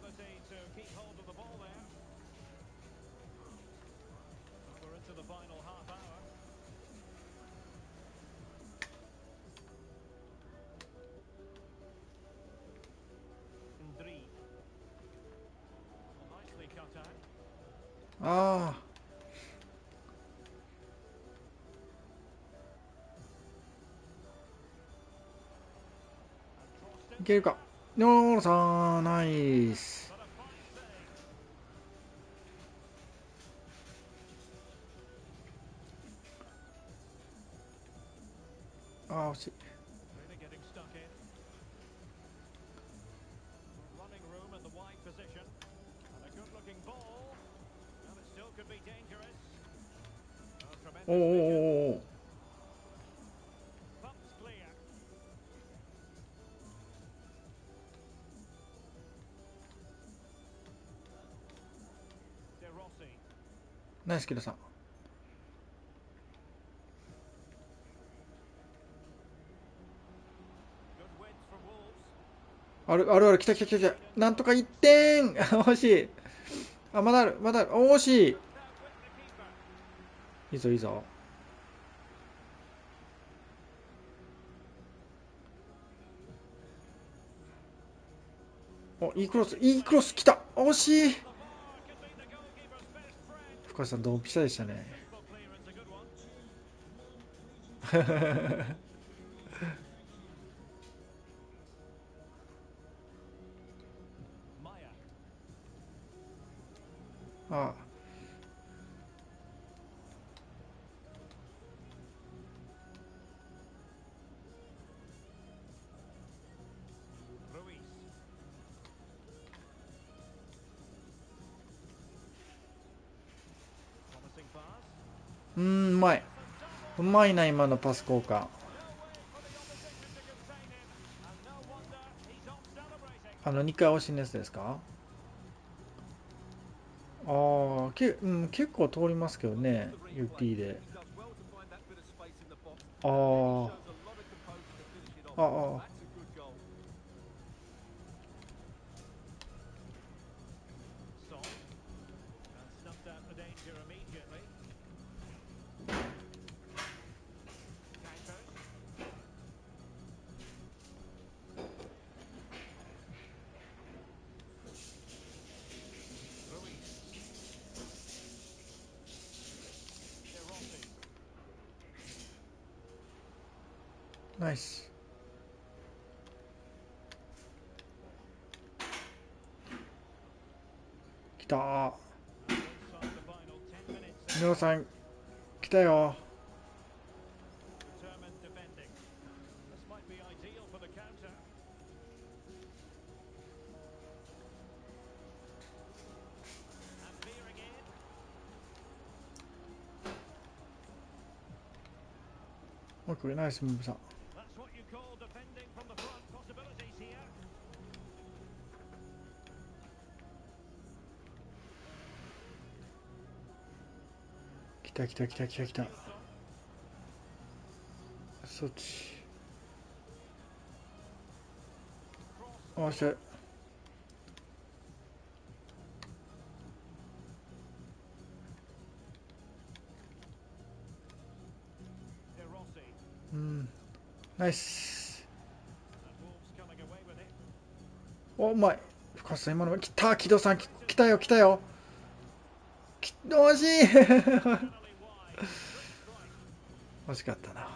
ああ、いけるか。ノーさん、ナイス。ああ、惜しい。おーおーおーおー。ナイスキルさん。あるあるある、来た来た来た来た。なんとかいってん。惜しい。あ、まだある、まだある。惜しい。いいぞいいぞ。お、いいクロス、いいクロス来た。惜しい。深橋さん、ドンピシャでしたね。ああ、うーん、うまい。うまいな、今のパス交換。あの、にかい押しのやつですか？ ああ、け、うん、結構通りますけどね、ユーティー で。ああ、ああ、ナイス。来たー。みおさん、来たよ。もう一個、ナイス、ムーさん。来た来た来た来た来た。そっち。あっしゃい。うん、ナイス。お、うまい。深さ、今の来た、木戸さん、き来たよ、来たよ。き惜しい惜しかったな。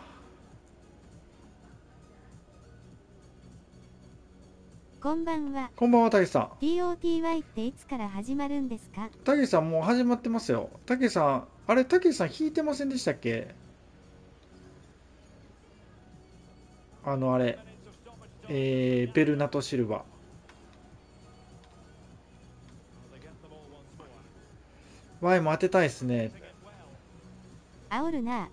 こんばんは。 こんばんは、たけしさん。 ティーオーティーワイ っていつから始まるんですか？ たけしさん、もう始まってますよ。たけしさん、あれ、たけしさん弾いてませんでしたっけ？あの、あれ、えー、ベルナトシルバ。ワイも当てたいっすね。 煽るな。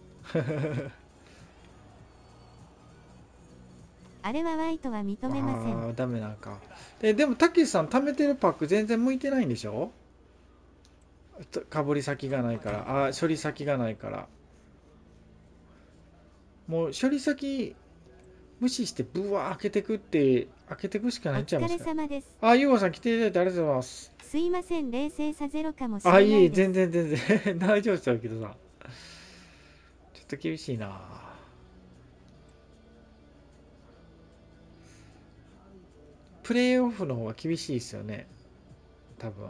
あれは Y とは認めません。 ああ、ダメなんか。え、でも、たけしさん、貯めてるパック全然向いてないんでしょ？とかぶり先がないから。あー、処理先がないから。もう、処理先無視して、ブワー開けてくって、開けてくしかおないんちゃいま疲れすか？ 様です。 あ、ゆうごさん来ていただいてありがとうございます。 すいません、冷静さゼロかもしあ、いえ、 れないです。 全然全然大丈夫ですよ、木戸さん。ちょっと厳しいな。プレイオフの方が厳しいですよね、多分。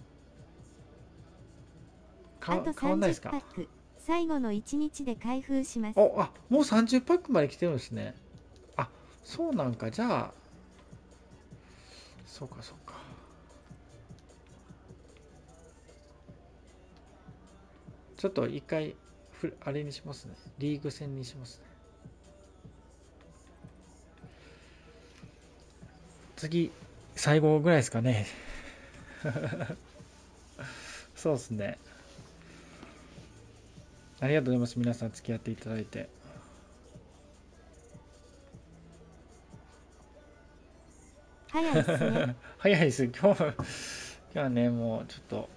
かあと30 変わんないですか？ パック。最後のいちにちで開封します。 お、あ、もうさんじゅうパックまで来てるんですね。あ、そうなんか、じゃあ、そうかそうか。ちょっと一回、ふあれにしますね。リーグ戦にしますね。次、最後ぐらいですかね。そうですね。ありがとうございます。皆さん付き合っていただいて。 早いっすね。 早いです。今日、今日はね、もうちょっと、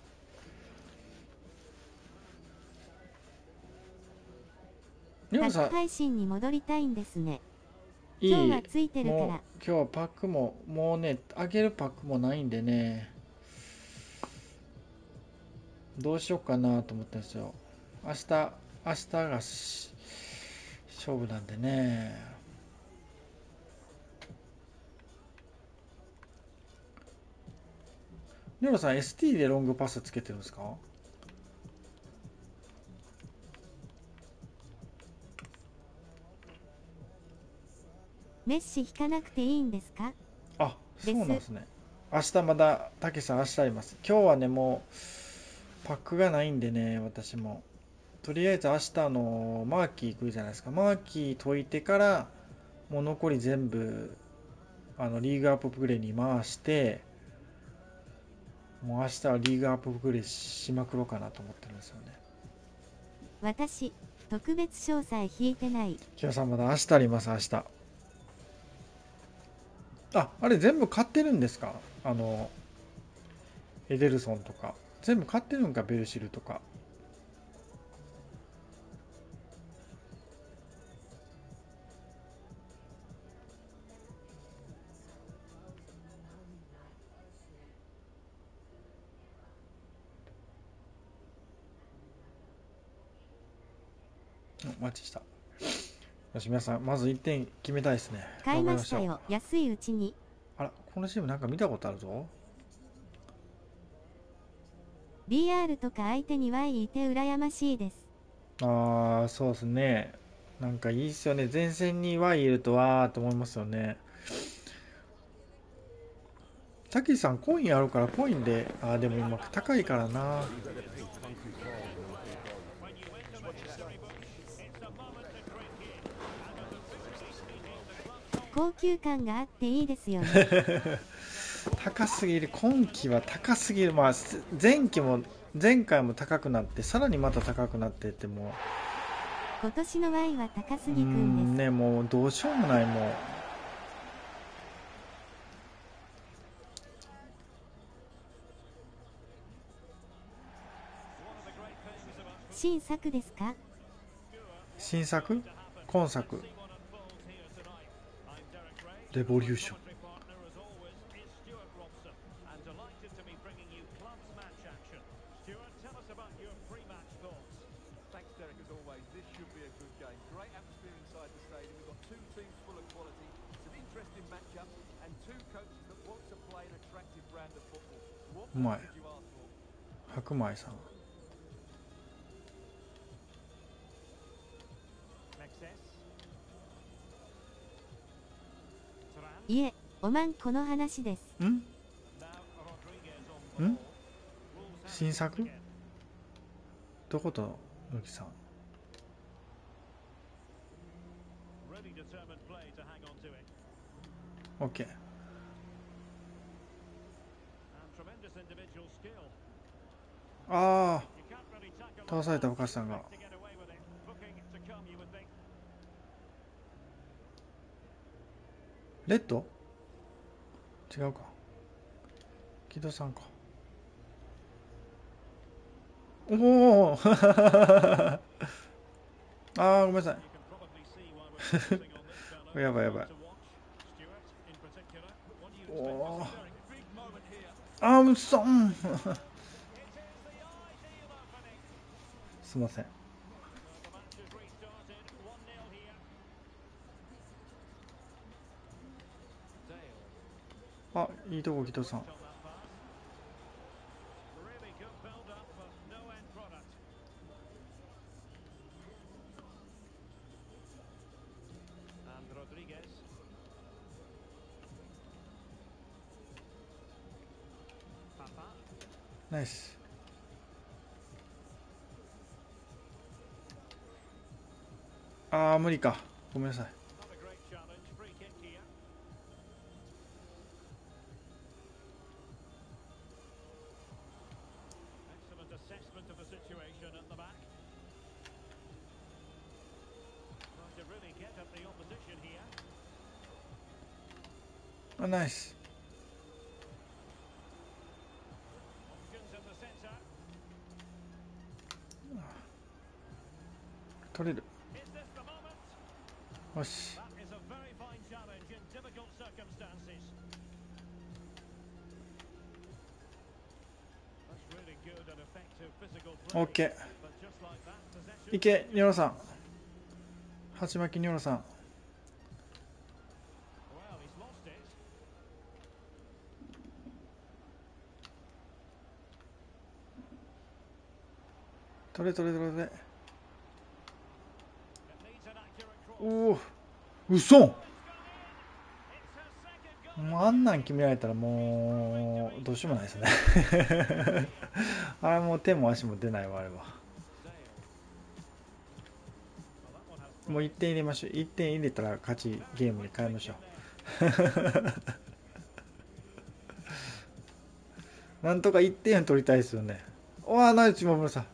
りょうさん、 パック配信に戻りたいんですね。今日いい、 はついてるかもうら。 今日はパックも、もうね、あげるパックもないんでね、どうしようかなと思ったんですよ。明日、明日がし勝負なんでね。りょうさん、エスティー でロングパスつけてるんですか？ メッシ引かなくていいんですか？ あ、 です。 そうなんですね。明日まだ、たけしさん明日います。今日はね、もう、パックがないんでね、私も。とりあえず明日のマーキー行くじゃないですか。マーキー解いてから、もう残り全部、あの、リーグアッププレイに回して、もう明日はリーグアッププレイしまくろうかなと思ってるんですよね。 私、特別詳細引いてない。 キヨさんまだ明日あります、明日。あ、あれ全部買ってるんですか？あの、エデルソンとか。 全部買ってるんか、ベルシルとか。お待ちした。よし、皆さん、まずいってん決めたいですね。 買いま頑張りましょう。 したよ、安いうちに。 あら、このチームなんか見たことあるぞ。 ビーアール とか相手に Y いて羨ましいです。 ああ、そうですね。なんかいいっすよね。前線に Y いるとわーと思いますよね。たけしさん、コインあるからコインで、ああ、でも今高いからな。 高級感があっていいですよね。 高すぎる。今期は高すぎる。まあ、す前期も、前回も高くなって、さらにまた高くなってっても今年の Y は高すう、うーぎくんです。 んね、もうどうしようもない、もう。 新作ですか？ 新作今作レボリューション。うまい。白米さん。 いえ、おまんこの話です。 んん新作どこと、ぬきさん。オッケー。ああ、倒されたお母さんが。レッド違うか。木戸さんか。おおああ、ごめんなさい。やばいやばい。おお。あー、うっそん。すいません。あ、いいとこ木戸さん。ナイス。ああ、無理か。ごめんなさい。あ、ナイス。取れる。よし。オッケー。いけ、ニョロさん。鉢巻きニョロさん。取れ取れ取れ取れ。おお、うそん。もうあんなん決められたらもうどうしようもないですね。あれもう手も足も出ないわ、あれは。もういってん入れましょう。いってん入れたら勝ちゲームに変えましょう。なんとかいってん取りたいですよね。おわ、ナイス、今村さん。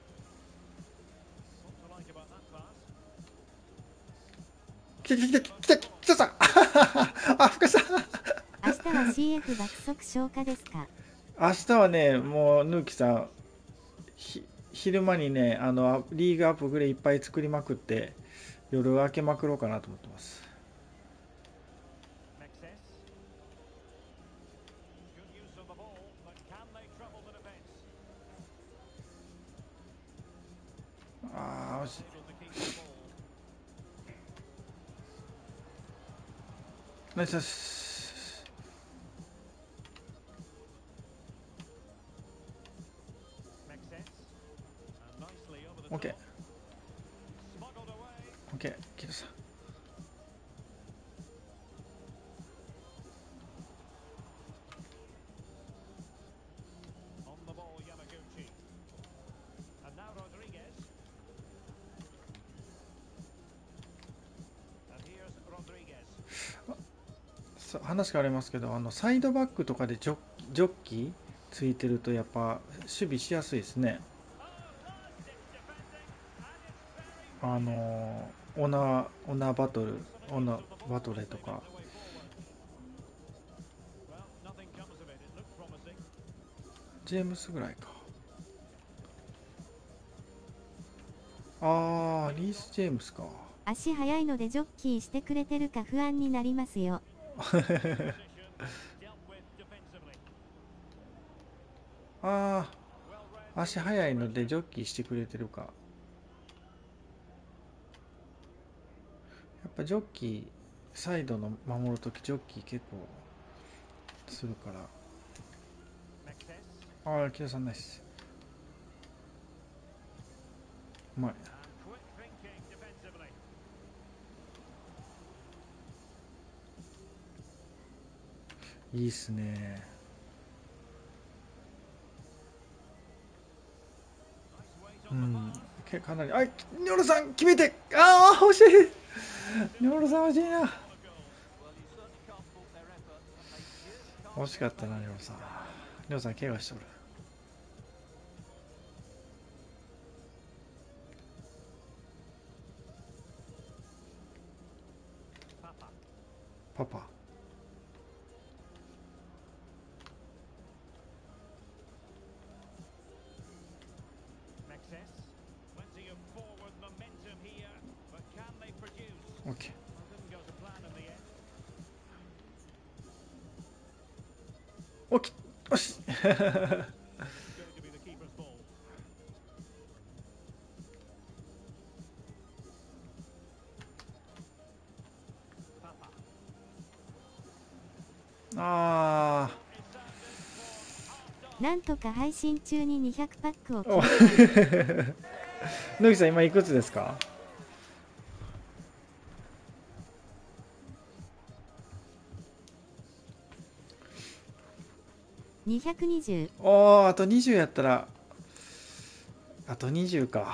来て来て来て来て来てさん。あ、深さん。 明日は シーエフ 爆速消化ですか？ 明日はね、もう、ヌーキさん、ひ昼間にね、あの、リーグアップグレいっぱい作りまくって、夜明けまくろうかなと思ってます。ああ、惜しい。ナイスです。オッケー、オッケー、キルさん。さ話変わりますけど、あの、サイドバックとかでジョ、ジョッキーついてると、やっぱ、守備しやすいですね。あの、オナ、オナバトル、オナバトレとか、ジェームスぐらいか。あー、リース・ジェームスか。 足速いのでジョッキーしてくれてるか不安になりますよ。 あー、足速いのでジョッキーしてくれてるか。やっぱジョッキー、サイドの守るときジョッキー結構するから。あー、キラさんナイス。うまい。いいっすね。うん。けかなり、あ、ニョロさん決めて、ああ、惜しい。ニョロさん惜しいな。惜しかったな、ニョロさん。ニョロさん怪我しておる。パパ。オッケー。オッケー。よし。あなんとか配信中ににひゃくパックをあ。お決めたい。 野木さん今いくつですか？ にひゃくにじゅう。 おー、あとにじゅうやったら、あとにじゅうか。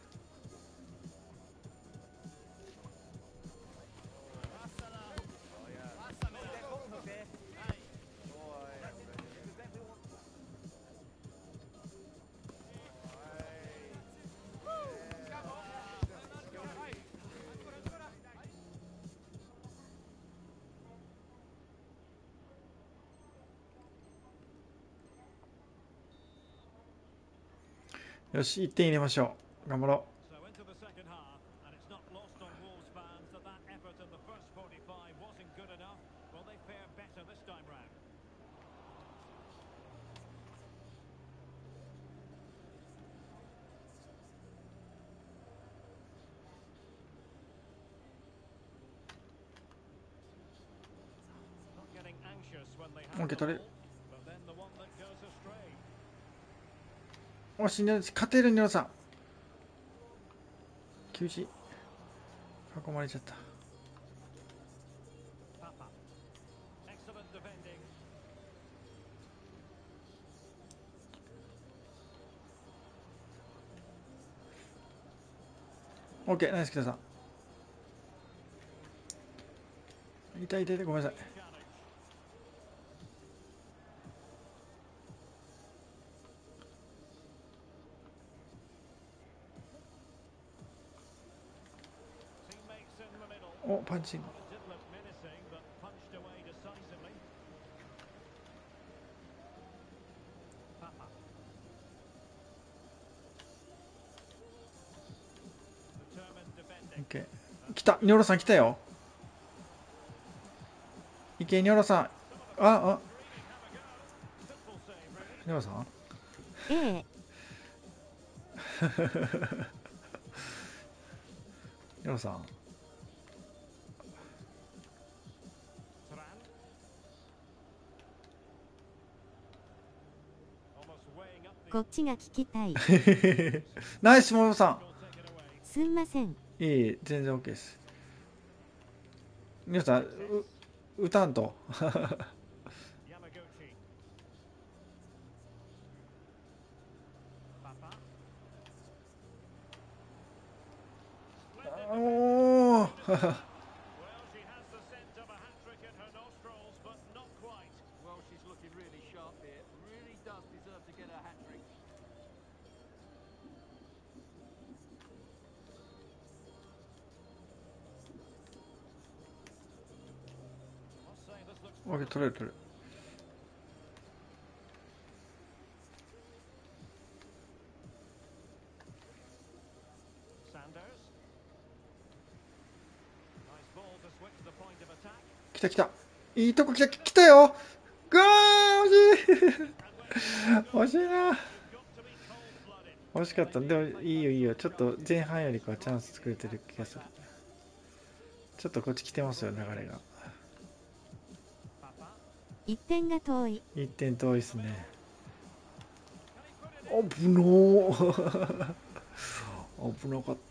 よし、いってん入れましょう。頑張ろ OK 取れる。おし、ね、勝てるニョロさん。厳しい。囲まれちゃった。OK、ナイスキタさん。痛い痛い痛い、ごめんなさい。お、パンチング。 ケー。来た、ニョロさん来たよ。いけ、ニョロさん。あ、あ、ニョロさん。 ええ。 ニョロさん。 こっちが聞きたい。 ナイス、モロさん。 すんません。 いえいえ、全然 OK です。ニョロさん、う歌んと。おお。オッケー、取れる取れる。来た来た。いいとこ来た来たよ。ぐー、惜しい。惜しいな。惜しかった。でもいいよいいよ。ちょっと前半よりかはチャンス作れてる気がする。ちょっとこっち来てますよ、流れが。 いってんが遠い。 いってん遠いですね。危のー。危なかった。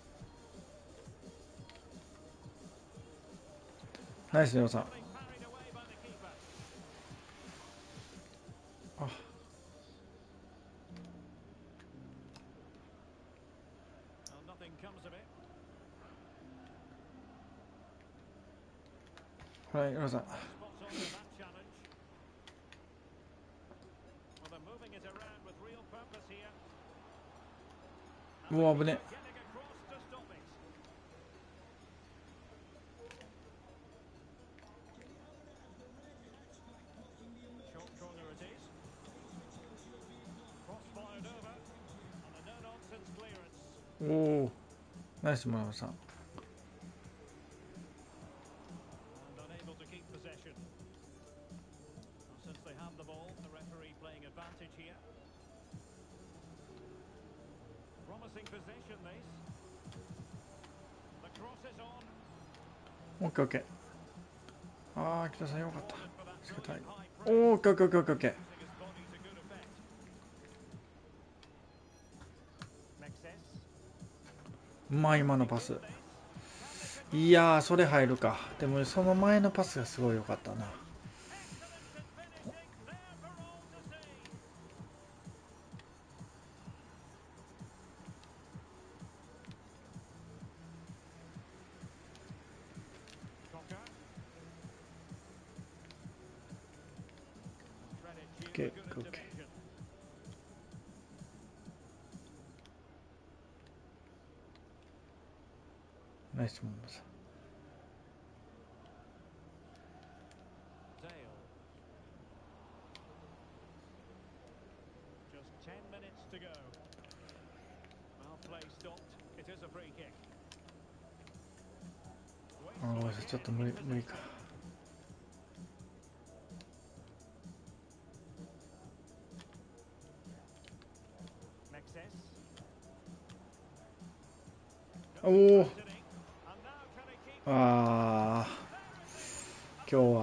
ナイス、ネロさん。あ、はい、ネロさん。もう危ね。おお、ナイス、モロさん。オッケーオッケー。ああ、北さんよかった。仕方ない。おー、オッケーオッケーオッケーオッケー。うまい、今のパス。いやー、それ入るか。でも、その前のパスがすごい良かったな。オッケーオッケー。ナイスモモさん。あー、ごめんなさい、ちょっと無理無理か。おお。ああ、今日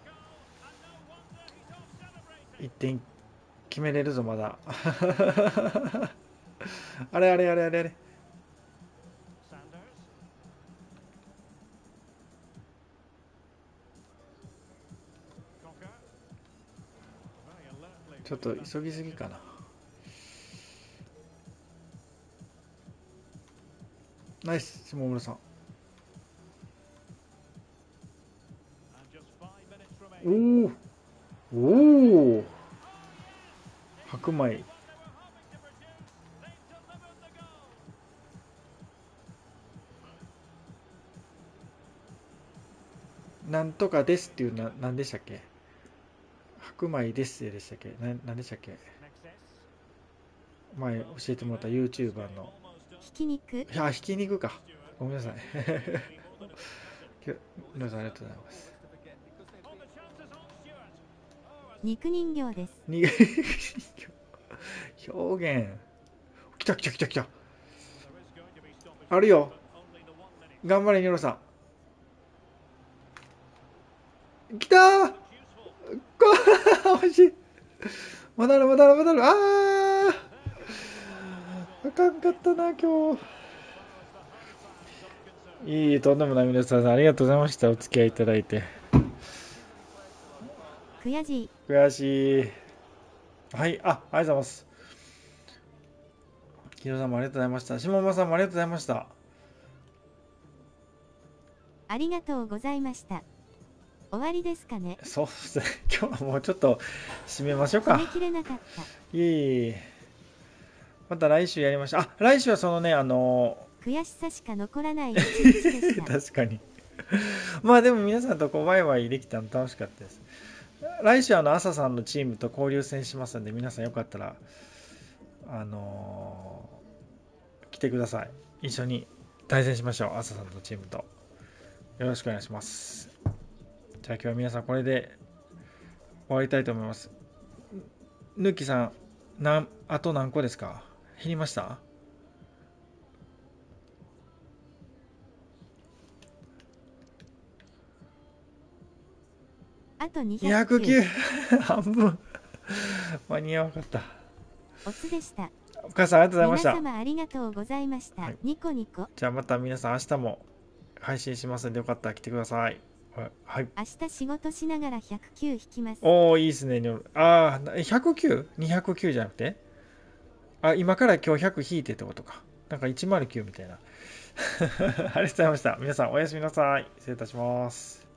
はいってん決めれるぞ、まだ。あれあれあれあれあれ。ちょっと急ぎすぎかな。ナイス、下村さん。おお。おお。白米。なんとかですっていうのは何でしたっけ？白米ですでしたっけ？な、何でしたっけ？前教えてもらった YouTuber の。 ひき肉。 いや、ひき肉か。 ごめんなさい。今日皆さんありがとうございます。 肉人形です。 に表現。来た来た来た来た。あるよ。頑張れ、ニョロさん。来たー。こ惜しい。まだあるまだあるまだある。あー。あかんかったな、今日。いい、とんでもない。皆さんありがとうございました。お付き合いいただいて。 悔しい。 悔しい。はい、あ、ありがとうございます。キロさんもありがとうございました。下馬さんもありがとうございました。 ありがとうございました。終わりですかね。 そうですね。今日はもうちょっと締めましょうか。 締め切れなかった。 いえいえ。また来週やりました。あ、来週はそのね、あの悔しさしか残らない一日でした。 確かに。まあでも皆さんとこうワイワイできたの楽しかったです。来週あの朝さんのチームと交流戦しますんで、皆さんよかったらあのー来てください。一緒に対戦しましょう。朝さんのチームと。よろしくお願いします。じゃあ今日は皆さんこれで終わりたいと思います。ぬきさん、なんあと何個ですか？減りました？ あとにひにひゃくきゅうゃくきゅう。 半分間に合わなかった。 おつでした。 お母さんありがとうございました。 皆様ありがとうございました。 はい、 ニコニコ。 じゃあまた皆さん明日も配信しますのでよかったら来てください。はい。 明日仕事しながらひゃくきゅう引きます。 おー、いいですね。ああ、ひゃくきゅう？ にひゃくきゅう じゃなくて、あ、今から今日ひゃく引いてってことか。なんかいちまるきゅうみたいな。ありがとうございました。皆さんおやすみなさい。失礼いたします。